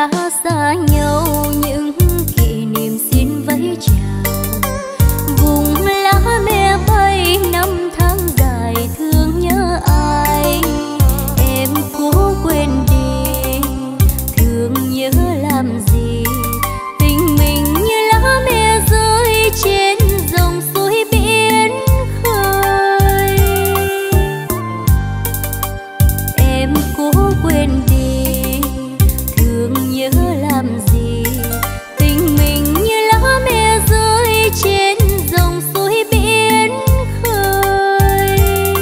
đã xa nhau, những kỷ niệm xin vẫy chào. Vùng lá me bay năm tháng dài thương nhớ ai, em cố quên đi thương nhớ làm gì. Tình mình như lá me rơi trên dòng suối biển khơi, em cố quên đi thương nhớ làm gì. Tình mình như lá me rơi trên dòng suối biển khơi.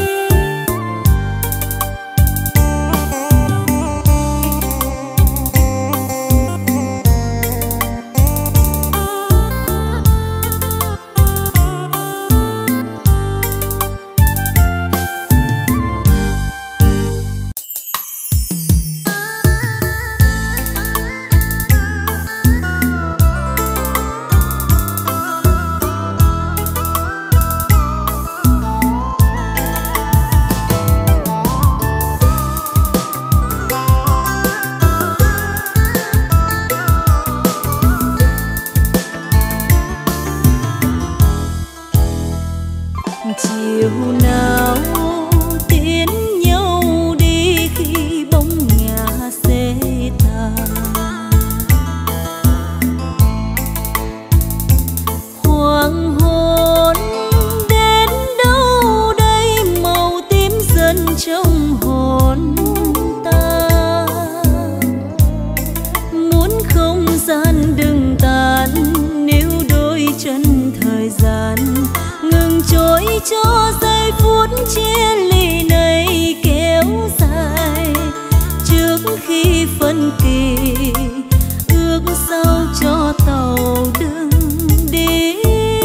Chiều nào tiến nhau đi khi bóng nhà xế tàn, hoàng hôn đến đâu đây màu tím dần trong hồn ta. Muốn không gian đừng tàn, nếu đôi chân thời gian ngừng trôi cho giây phút chia ly này kéo dài. Trước khi phân kỳ ước sao cho tàu đừng đi.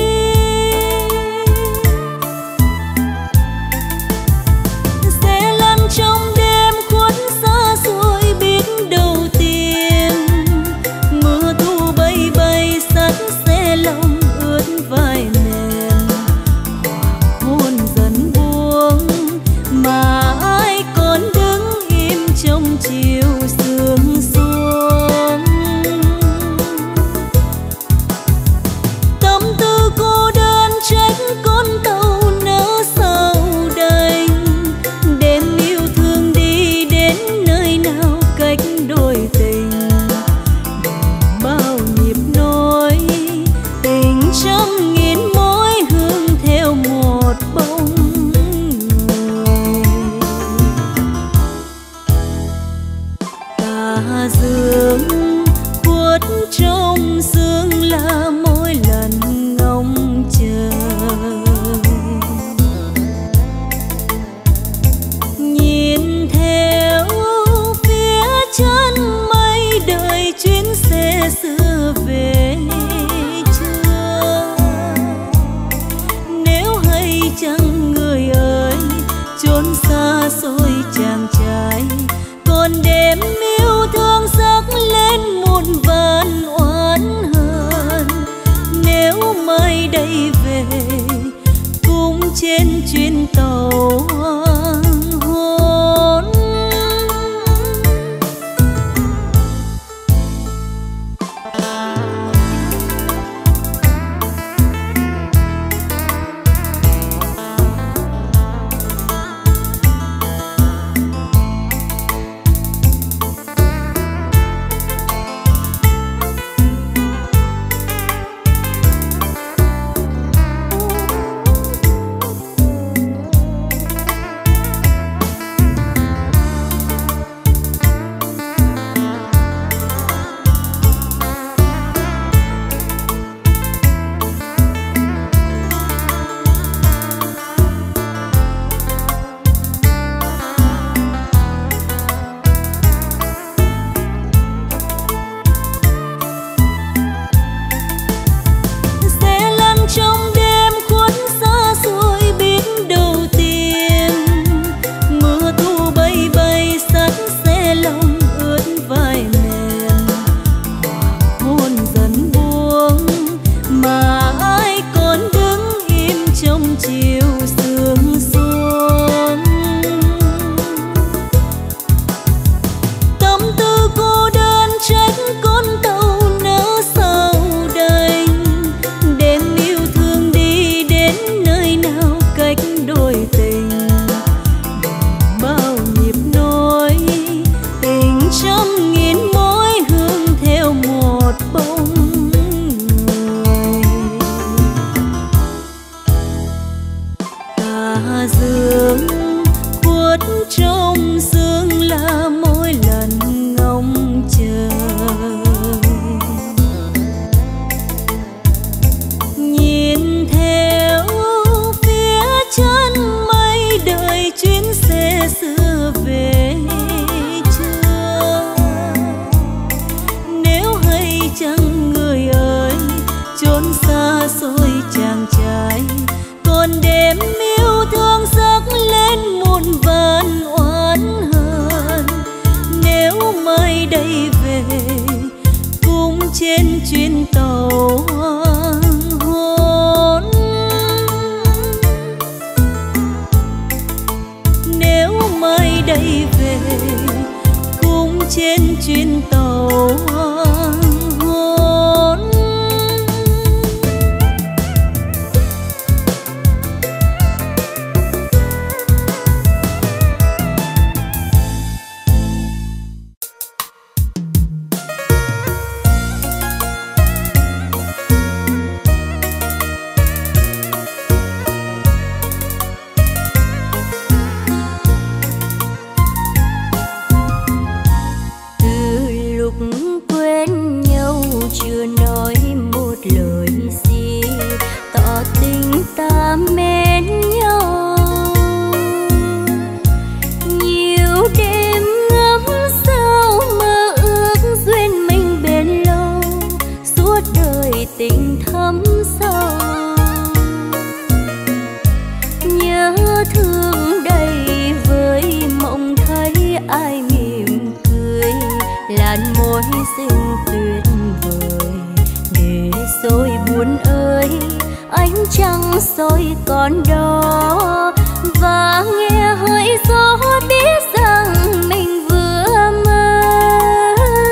Sẽ lăn trong đêm khuất xa xôi biết đâu tìm. Mưa thu bay bay sắt xe lòng ướt vai mềm. Hôn dần buông mà ai còn đứng im trong chiều sương chăng người ơi, chốn xa xôi chàng trai còn đêm yêu thương sắc lên muôn vàn oán hờn. Nếu mai đây về cùng trên chuyến tàu hoàng hôn, nếu mai đây về cùng trên chuyến tàu hoàng hôn. Rồi còn đó và nghe hơi gió biết rằng mình vừa mơ.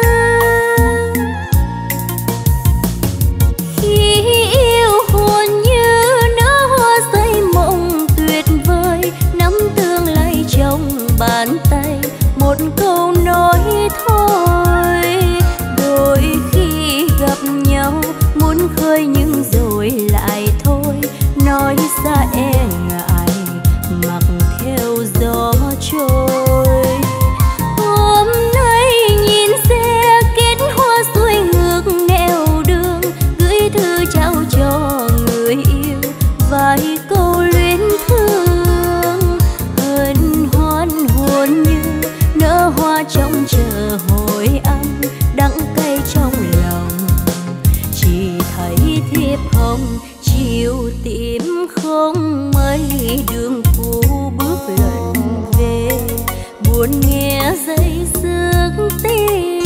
Khi yêu hồn như nở hoa say mộng tuyệt vời, nắm tương lai trong bàn tay, một câu nói thôi. Đôi khi gặp nhau muốn khơi nhưng rồi lại thôi, nói ra e ngại mặc theo gió trôi. Hôm nay nhìn xe kết hoa xuôi ngược nẻo đường, gửi thư trao cho người yêu vài câu luyến thương. Hân hoan hồn như nở hoa trong chờ hồi âm, đắng cay trong lòng chỉ thấy thiệp hồng chiều tìm không mấy đường cũ bước lần về, buồn nghe dây rước tiếng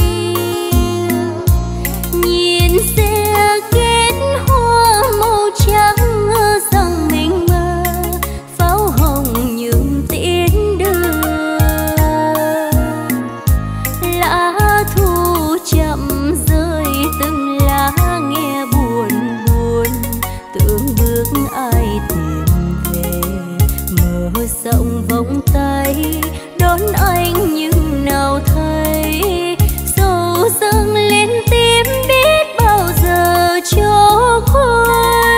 nhìn xe kết hoa màu trắng rằng mình mơ pháo hồng nhuộm tiễn đưa. Lá thu chậm rơi từng lá nghe buồn buồn, tưởng bước ai tìm về mở rộng vòng tay đón anh nhưng nào thấy sầu dâng lên tim biết bao giờ cho khôi.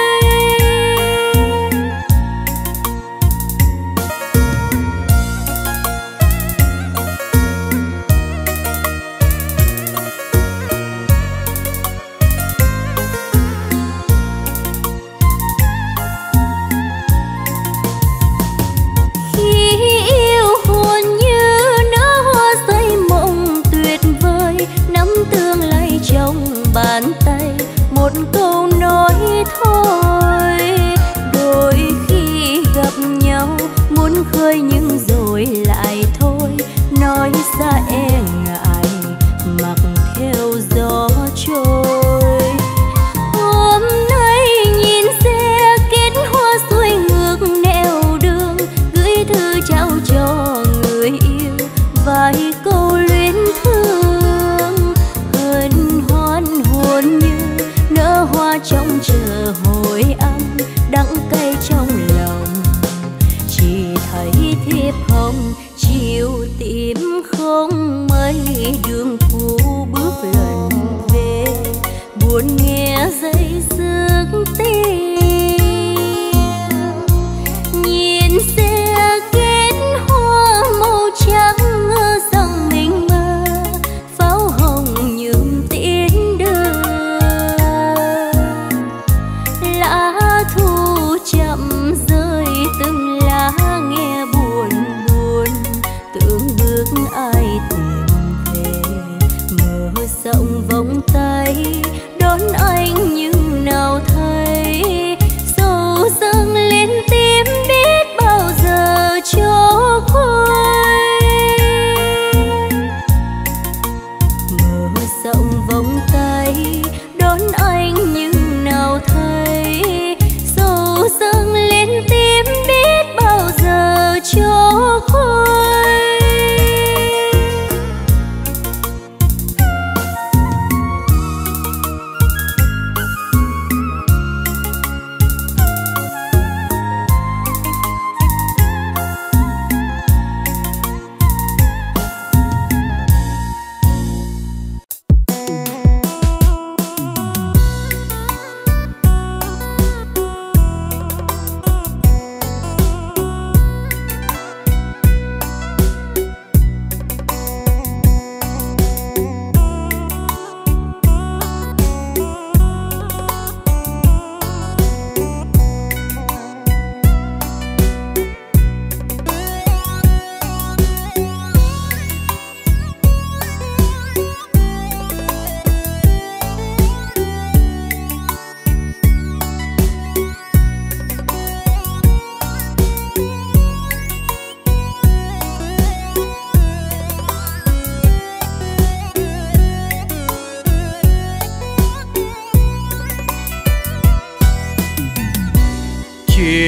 Bàn tay một câu nói thôi, đôi khi gặp nhau muốn khơi nhưng rồi lại thôi, nói ra e ngại mặc theo gió trôi. Hôm nay nhìn xe kết hoa xuôi ngược nẻo đường, gửi thư trao cho người yêu vài câu luyến thương. Hân hoan hồn như nở hoa trong chờ hồi âm, đắng cay trong lòng chỉ thấy thiệp hồng chiều tìm không mấy đường cũ bước lần về, buồn nghe dây rước tiếng nhìn xe kết hoa màu trắng rằng mình mơ pháo hồng nhuộm tiễn đưa. Lá thu chậm rơi từng lá nghe buồn buồn, tưởng bước ai tìm về mở rộng vòng tay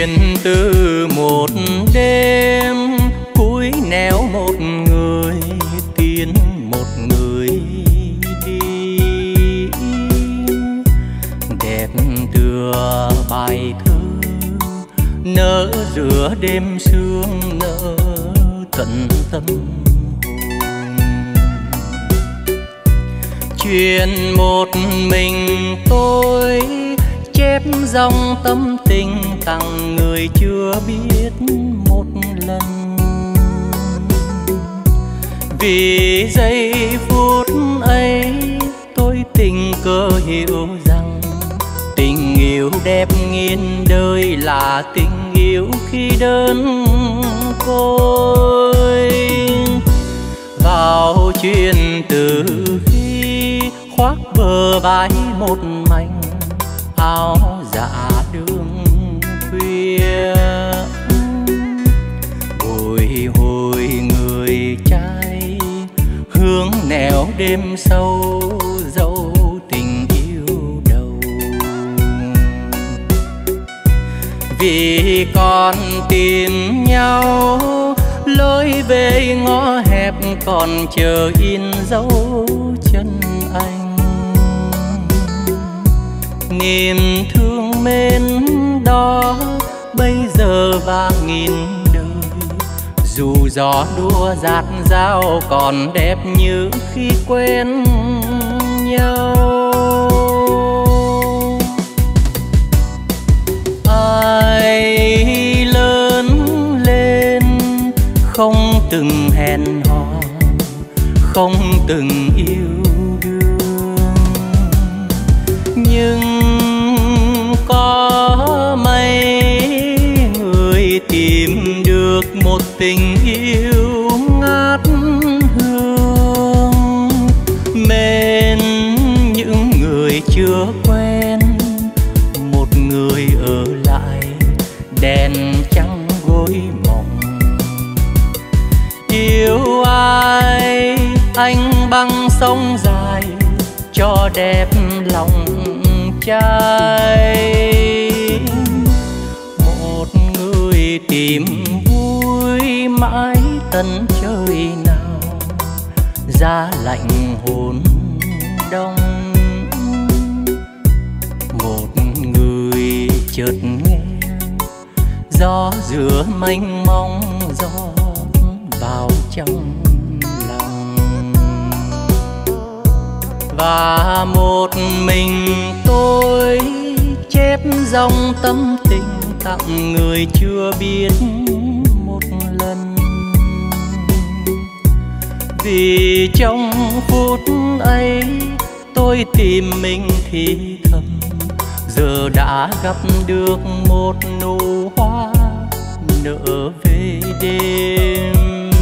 Chuyện từ một đêm cuối néo một người tiến một người đi, đẹp tựa bài thơ nở giữa đêm sương, nở tận tâm hồn. Chuyện một mình tôi chép dòng tâm tình tặng người chưa biết một lần. Vì giây phút ấy tôi tình cờ hiểu rằng tình yêu đẹp nghìn đời là tình yêu khi đơn côi. Vào chuyện từ khi khoác bờ vai một mảnh áo dạ đường khuya, bồi hồi người trai hướng nẻo đêm sâu dấu tình yêu đầu. Vì còn tìm nhau lối về ngõ hẹp còn chờ in dấu chân anh. Niềm thương mến đó bây giờ và nghìn đời, dù gió đua dạt dao còn đẹp như khi quen nhau. Ai lớn lên không từng hẹn hò, không từng yêu đương, nhưng có mấy người tìm được một tình yêu ngát hương. Mến những người chưa quen, một người ở lại đèn trắng gối mộng. Yêu ai anh băng sông dài cho đẹp lòng trai. Một người tìm vui mãi tận trời nào, giá lạnh hồn đông. Một người chợt nghe gió giữa mênh mông, gió vào trong lòng. Và một mình tôi chép dòng tâm tình tặng người chưa biết một lần. Vì trong phút ấy tôi tìm mình thì thầm, giờ đã gặp được một nụ hoa nở về đêm.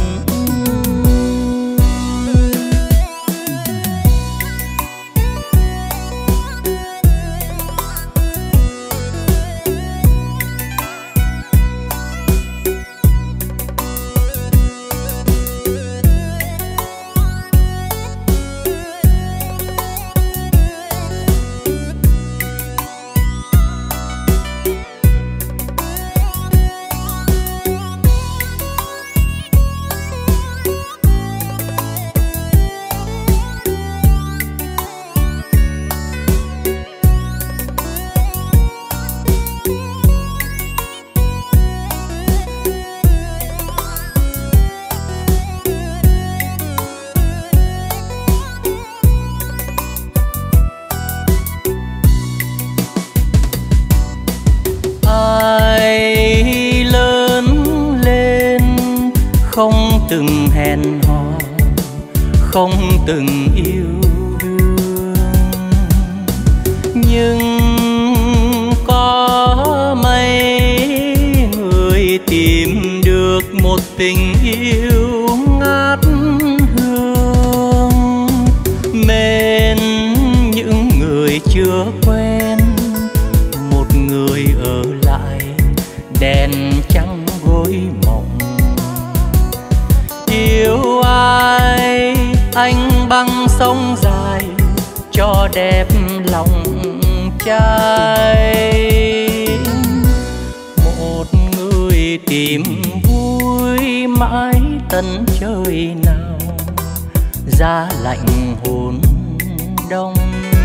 Không từng hẹn hò, không từng yêu đương, nhưng có mấy người tìm được một tình yêu ngát hương. Mến những người chưa quen, một người ở lại đèn trắng gối mộng. Yêu ai anh băng sông dài cho đẹp lòng trai. Một tôi tìm vui mãi tận trời nào, giá lạnh hồn đông.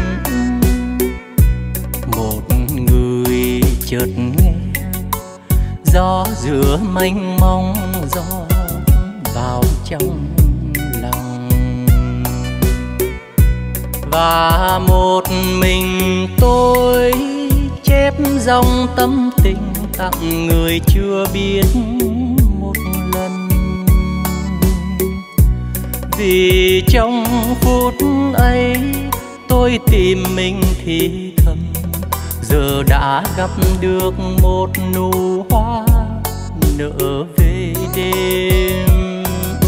Một người chợt nghe gió giữa mênh mông, gió vào trong lòng, và một mình tôi chép dòng tâm tình tặng người chưa biết một lần. Vì trong phút ấy tôi tìm mình thì thầm, giờ đã gặp được một nụ hoa nở về đêm.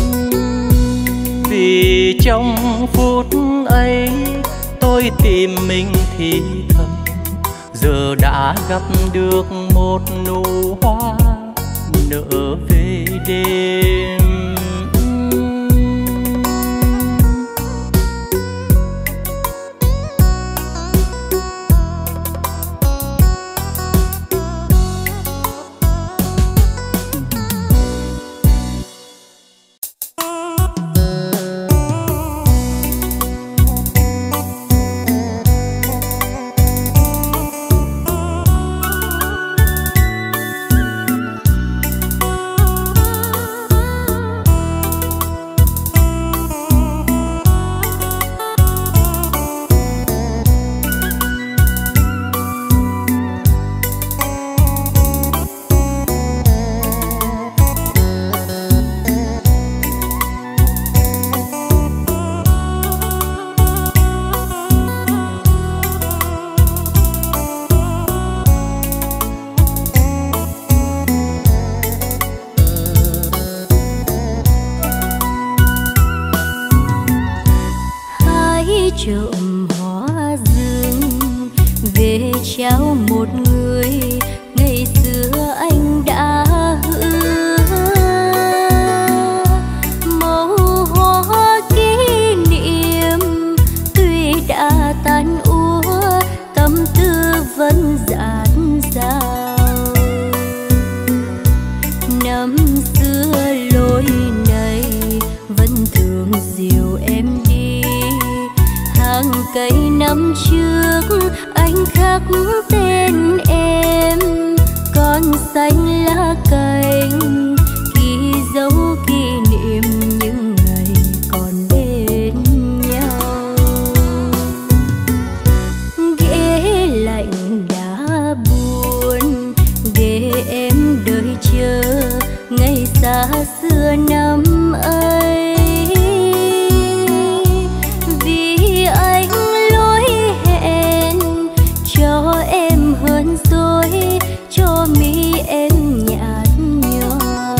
Vì trong phút ấy tôi tìm mình thì thầm, giờ đã gặp được một nụ hoa nở về đêm. Trộm hoa dương về trao một người ngày xưa anh đã hứa. Màu hoa kỷ niệm tuy đã tan úa, tâm tư vẫn dạt dào. Năm xưa lối này vẫn thường dìu em đi, hàng cây năm trước anh khắc tên em, còn xanh lá cành ghi dấu kỷ niệm những ngày còn bên nhau. Ghế lạnh đã buồn để em đợi chờ ngày xa xưa năm ấy. Cho mi em nhạt nhòa,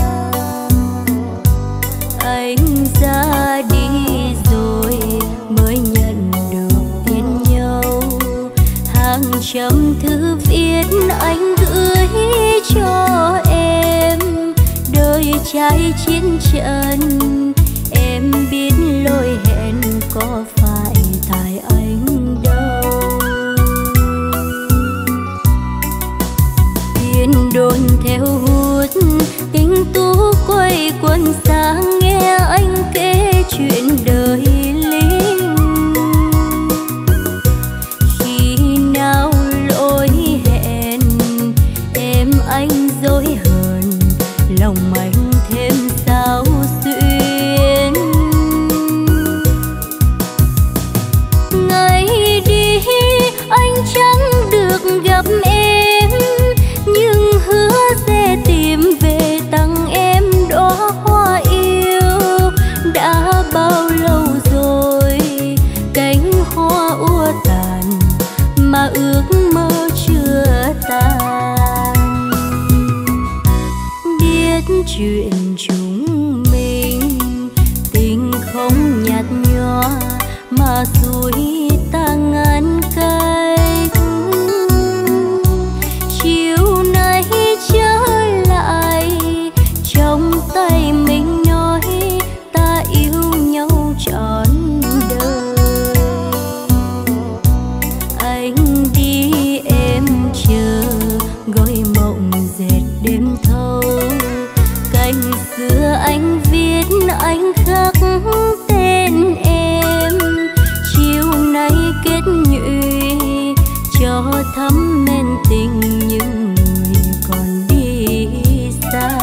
anh ra đi rồi mới nhận được tin nhau. Hàng trăm thư viết anh gửi cho em, đời trai chiến trận em biết lỗi hẹn có phải tại anh đâu. Đồn theo hút tình tú quay quần sang nghe anh kể chuyện đời lính. Khi nào lỗi hẹn em anh dối hờn, lòng anh thêm sao xuyên. Ngày đi anh chẳng được gặp em, nhưng hứa sẽ tìm về tặng em đóa hoa yêu. Đã bao lâu rồi cánh hoa úa tàn mà ước mơ chưa tan. Biết chuyện chúng mình tình không nhạt nhòa, mà suối ta ngăn cách. Chiều nay trở lại trong tay mình nói ta yêu nhau trọn đời. Anh đi em chờ gói mộng dệt đêm thâu, cho thấm men tình những người còn đi xa.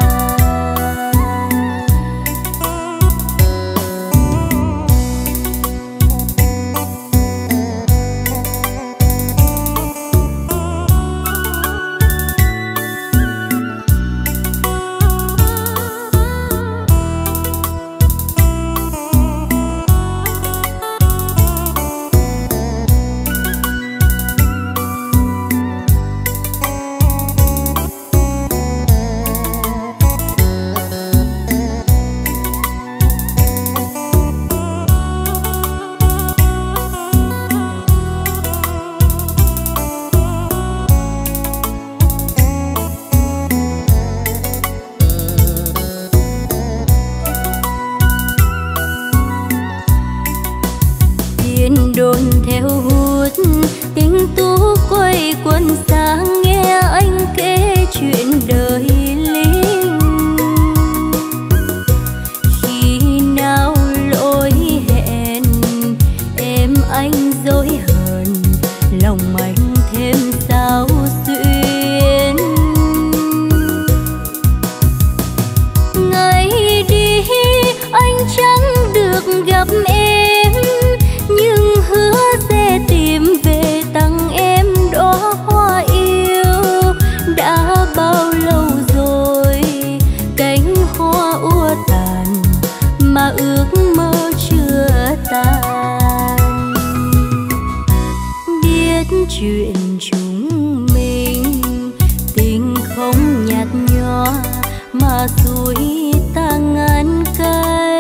Đồn theo hút tình tú quay quần sang nghe anh kể chuyện đời lính. Khi nào lỗi hẹn em anh dối hờn, lòng anh thêm sao xuyên. Ngày đi anh chẳng được gặp em, nhưng hứa sẽ tìm về tặng em đóa hoa yêu. Đã bao lâu rồi cánh hoa úa tàn mà ước mơ chưa tan. Biết chuyện chúng mình tình không nhạt nhòa mà xuôi ta ngăn cách.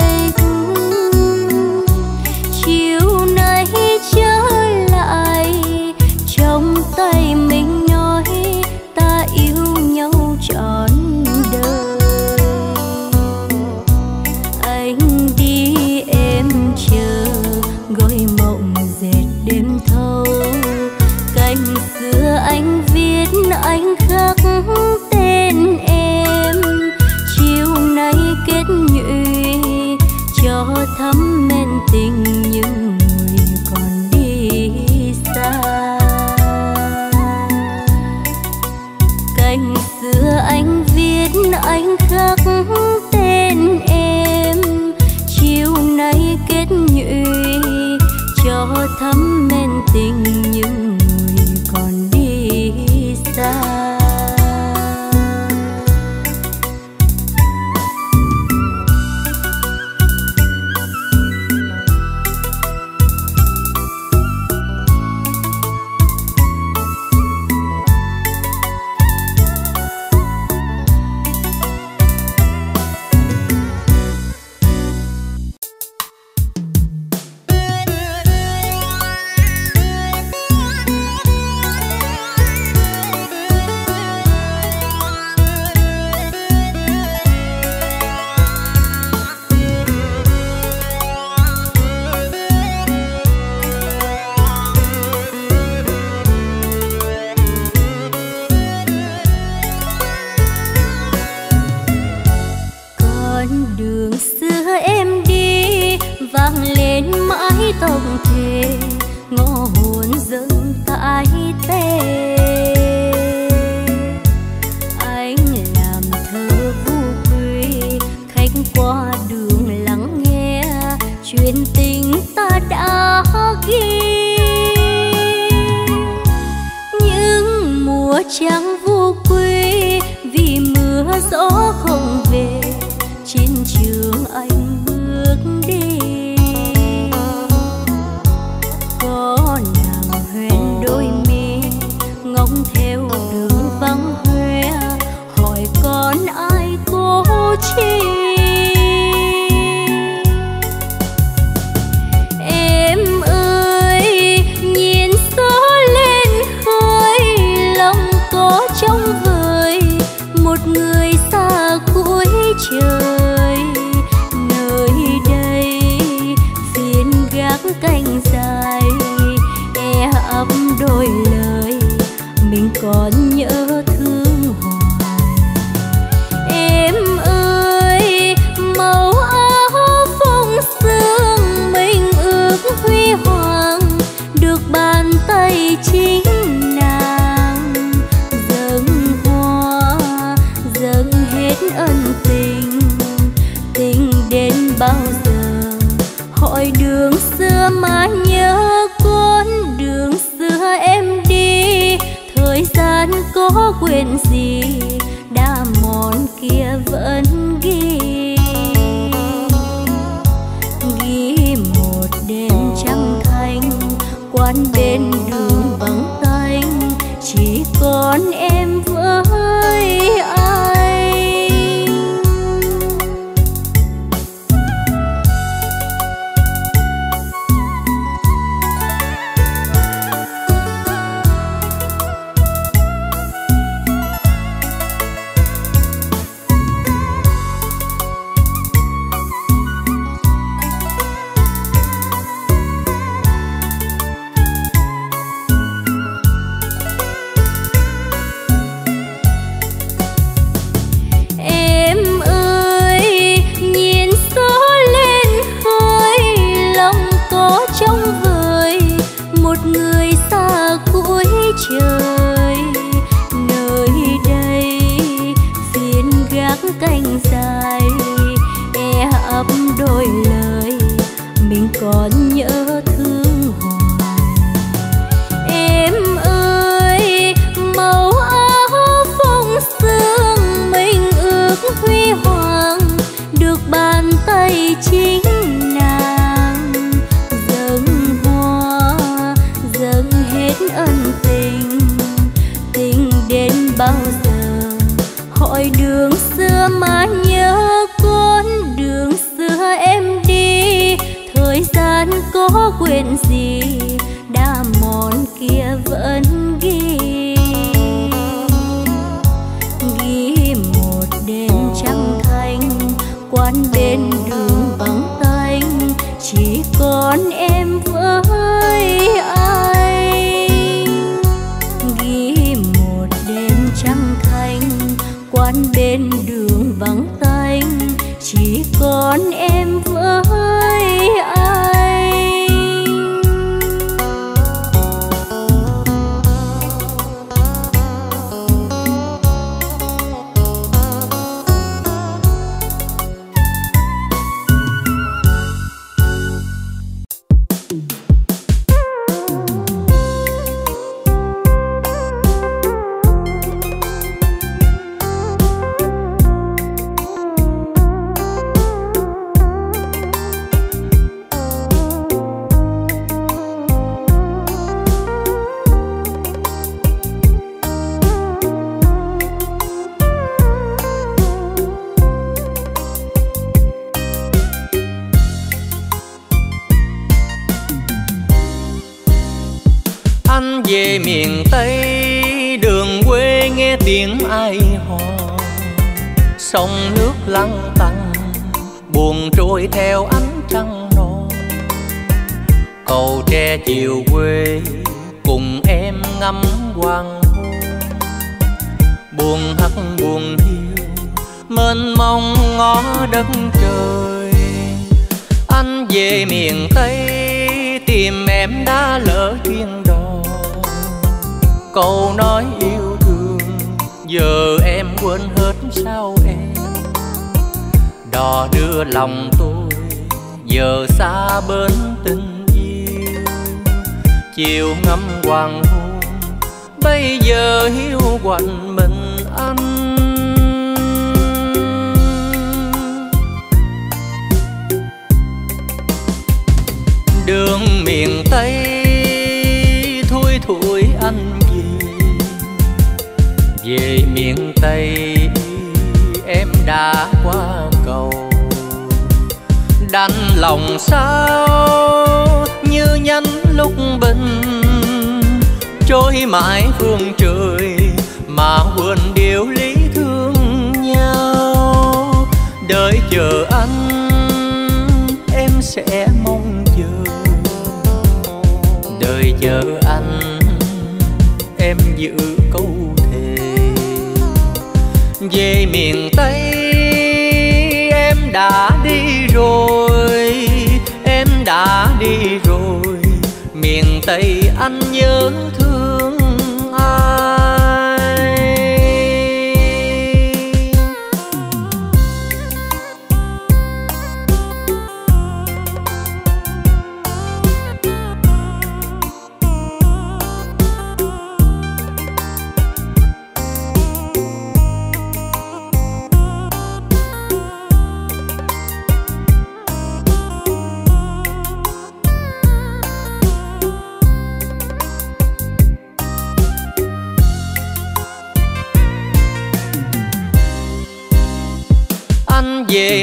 Chiều nay trở lại trong tay mình nói ta yêu nhau trọn đời. Anh đi em chờ gói mộng dệt đêm thâu. Cành xưa anh viết anh khắc tên em. Chiều nay kết nhụy cho thấm men tình những người còn đi xa. Cành xưa anh viết anh khắc tên em. Chiều nay kết nhụy cho thấm men tình những người còn đi xa. Tổng thể ngõ hồn dâng tại tê. Anh làm thơ vu quy khách qua đường lắng nghe chuyện tình ta đã ghi. Nhưng mùa trắng vu quy vì mưa gió không về, trên trường anh bước đi. Có nàng huyền đôi mi ngóng theo đường vắng hoe, hỏi con ai cố chi. Em ơi nhìn gió lên khơi, lòng có trong vời một người xa cuối trời. Nơi đây phiên gác canh dài e ấp đôi lời mình còn nhớ thương hoài. Em ơi màu áo phong sương mình ước huy hoàng được bàn tay chính nàng. quán bên đường vắng tanh, chỉ còn em với anh. Trời nơi đây phiên gác cánh dài e ấp đôi lời mình còn nhớ thương hoài. Em ơi màu áo phong sương mình ước huy hoàng được bàn tay chính nàng dâng hoa dâng hết ân tình. Tình đến bao giờ hỏi đường xưa mà nhớ con đường xưa em đi, thời gian có quên gì đã mòn kia vẫn ghi ghi một đêm trăng thanh quán bên đường vắng tanh, chỉ còn em với anh. Ghi một đêm trăng thanh quán bên đường vắng tanh, chỉ còn em với anh. Anh về miền Tây đường quê nghe tiếng ai hò, sông nước lăn tăn buồn trôi theo ánh trăng non. Cầu tre chiều quê cùng em ngắm hoàng hôn, buồn hắt buồn hiu mênh mông ngó đất trời. Anh về miền Tây tìm em đã lỡ duyên đò, câu nói yêu thương giờ em quên hết sao em. Đò đưa lòng tôi giờ xa bên tình yêu, chiều ngắm hoàng hôn bây giờ hiu quạnh mình anh. Đường miền Tây thui thủi anh về, về miền Tây em đã qua cầu. Đành lòng sao như nhánh lúc bình trôi mãi phương trời mà quên điều lý thương nhau. Đợi chờ anh em sẽ mong chờ, đợi chờ anh em giữ câu thề. Về miền Tây em đã đi rồi, em đã đi rồi. Miền Tây anh nhớ thương ai?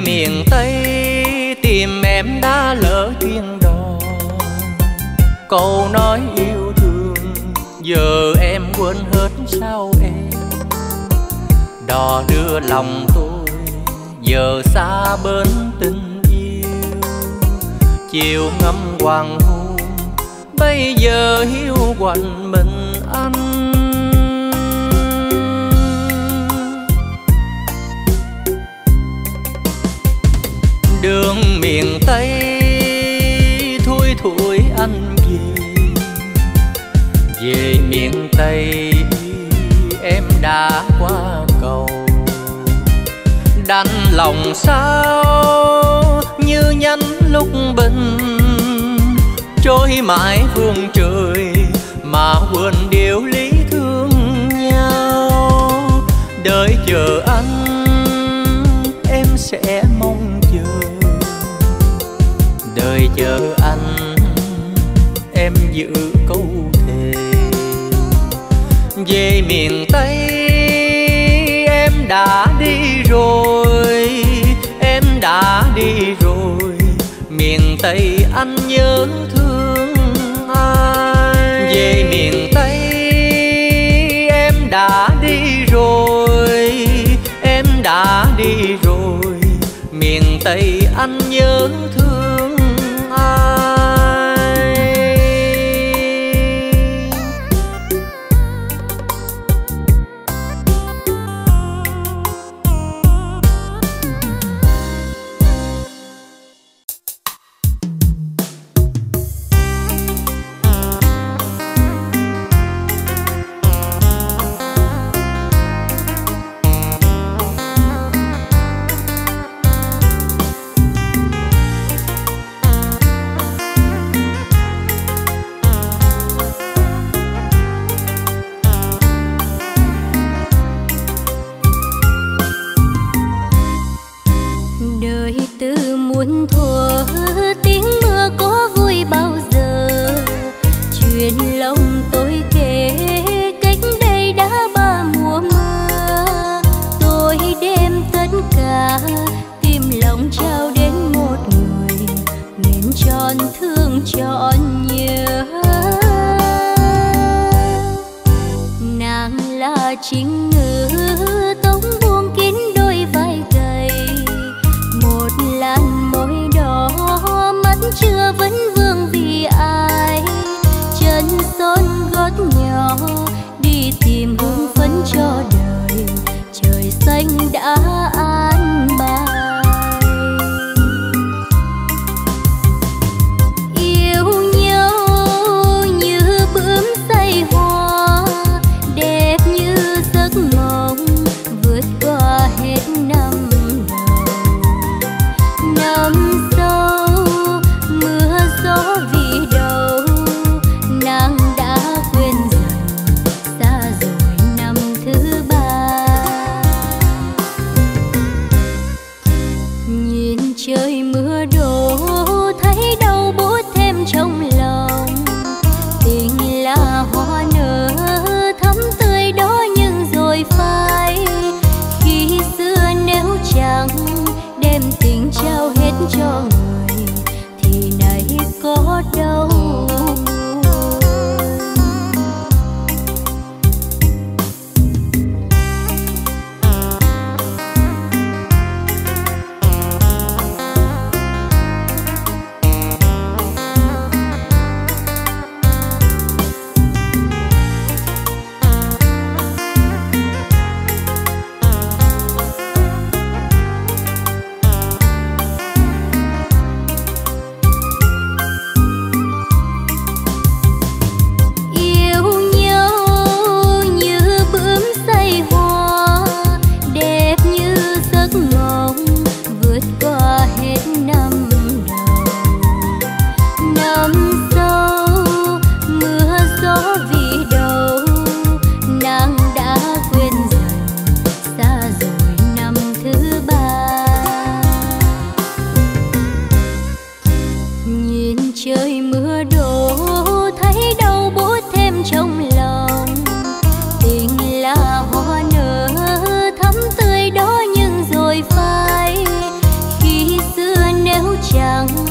miền Tây tìm em đã lỡ duyên đò. Câu nói yêu thương giờ em quên hết sao em. Đò đưa lòng tôi giờ xa bên tình yêu. Chiều ngắm hoàng hôn bây giờ hiu quạnh mình anh. Đường miền Tây thui thủi anh về. Về miền Tây em đã qua cầu. Đành lòng sao như nhánh lúc bình, trôi mãi phương trời mà quên điều lý thương nhau. Đợi chờ anh em sẽ mong chờ. Đợi chờ anh em giữ câu thề. Về miền Tây em đã đi rồi. Em đã đi rồi. Miền Tây anh nhớ thương ai. Về miền Tây em đã đi rồi. Em đã đi rồi. Miền Tây anh nhớ thương ai. trắng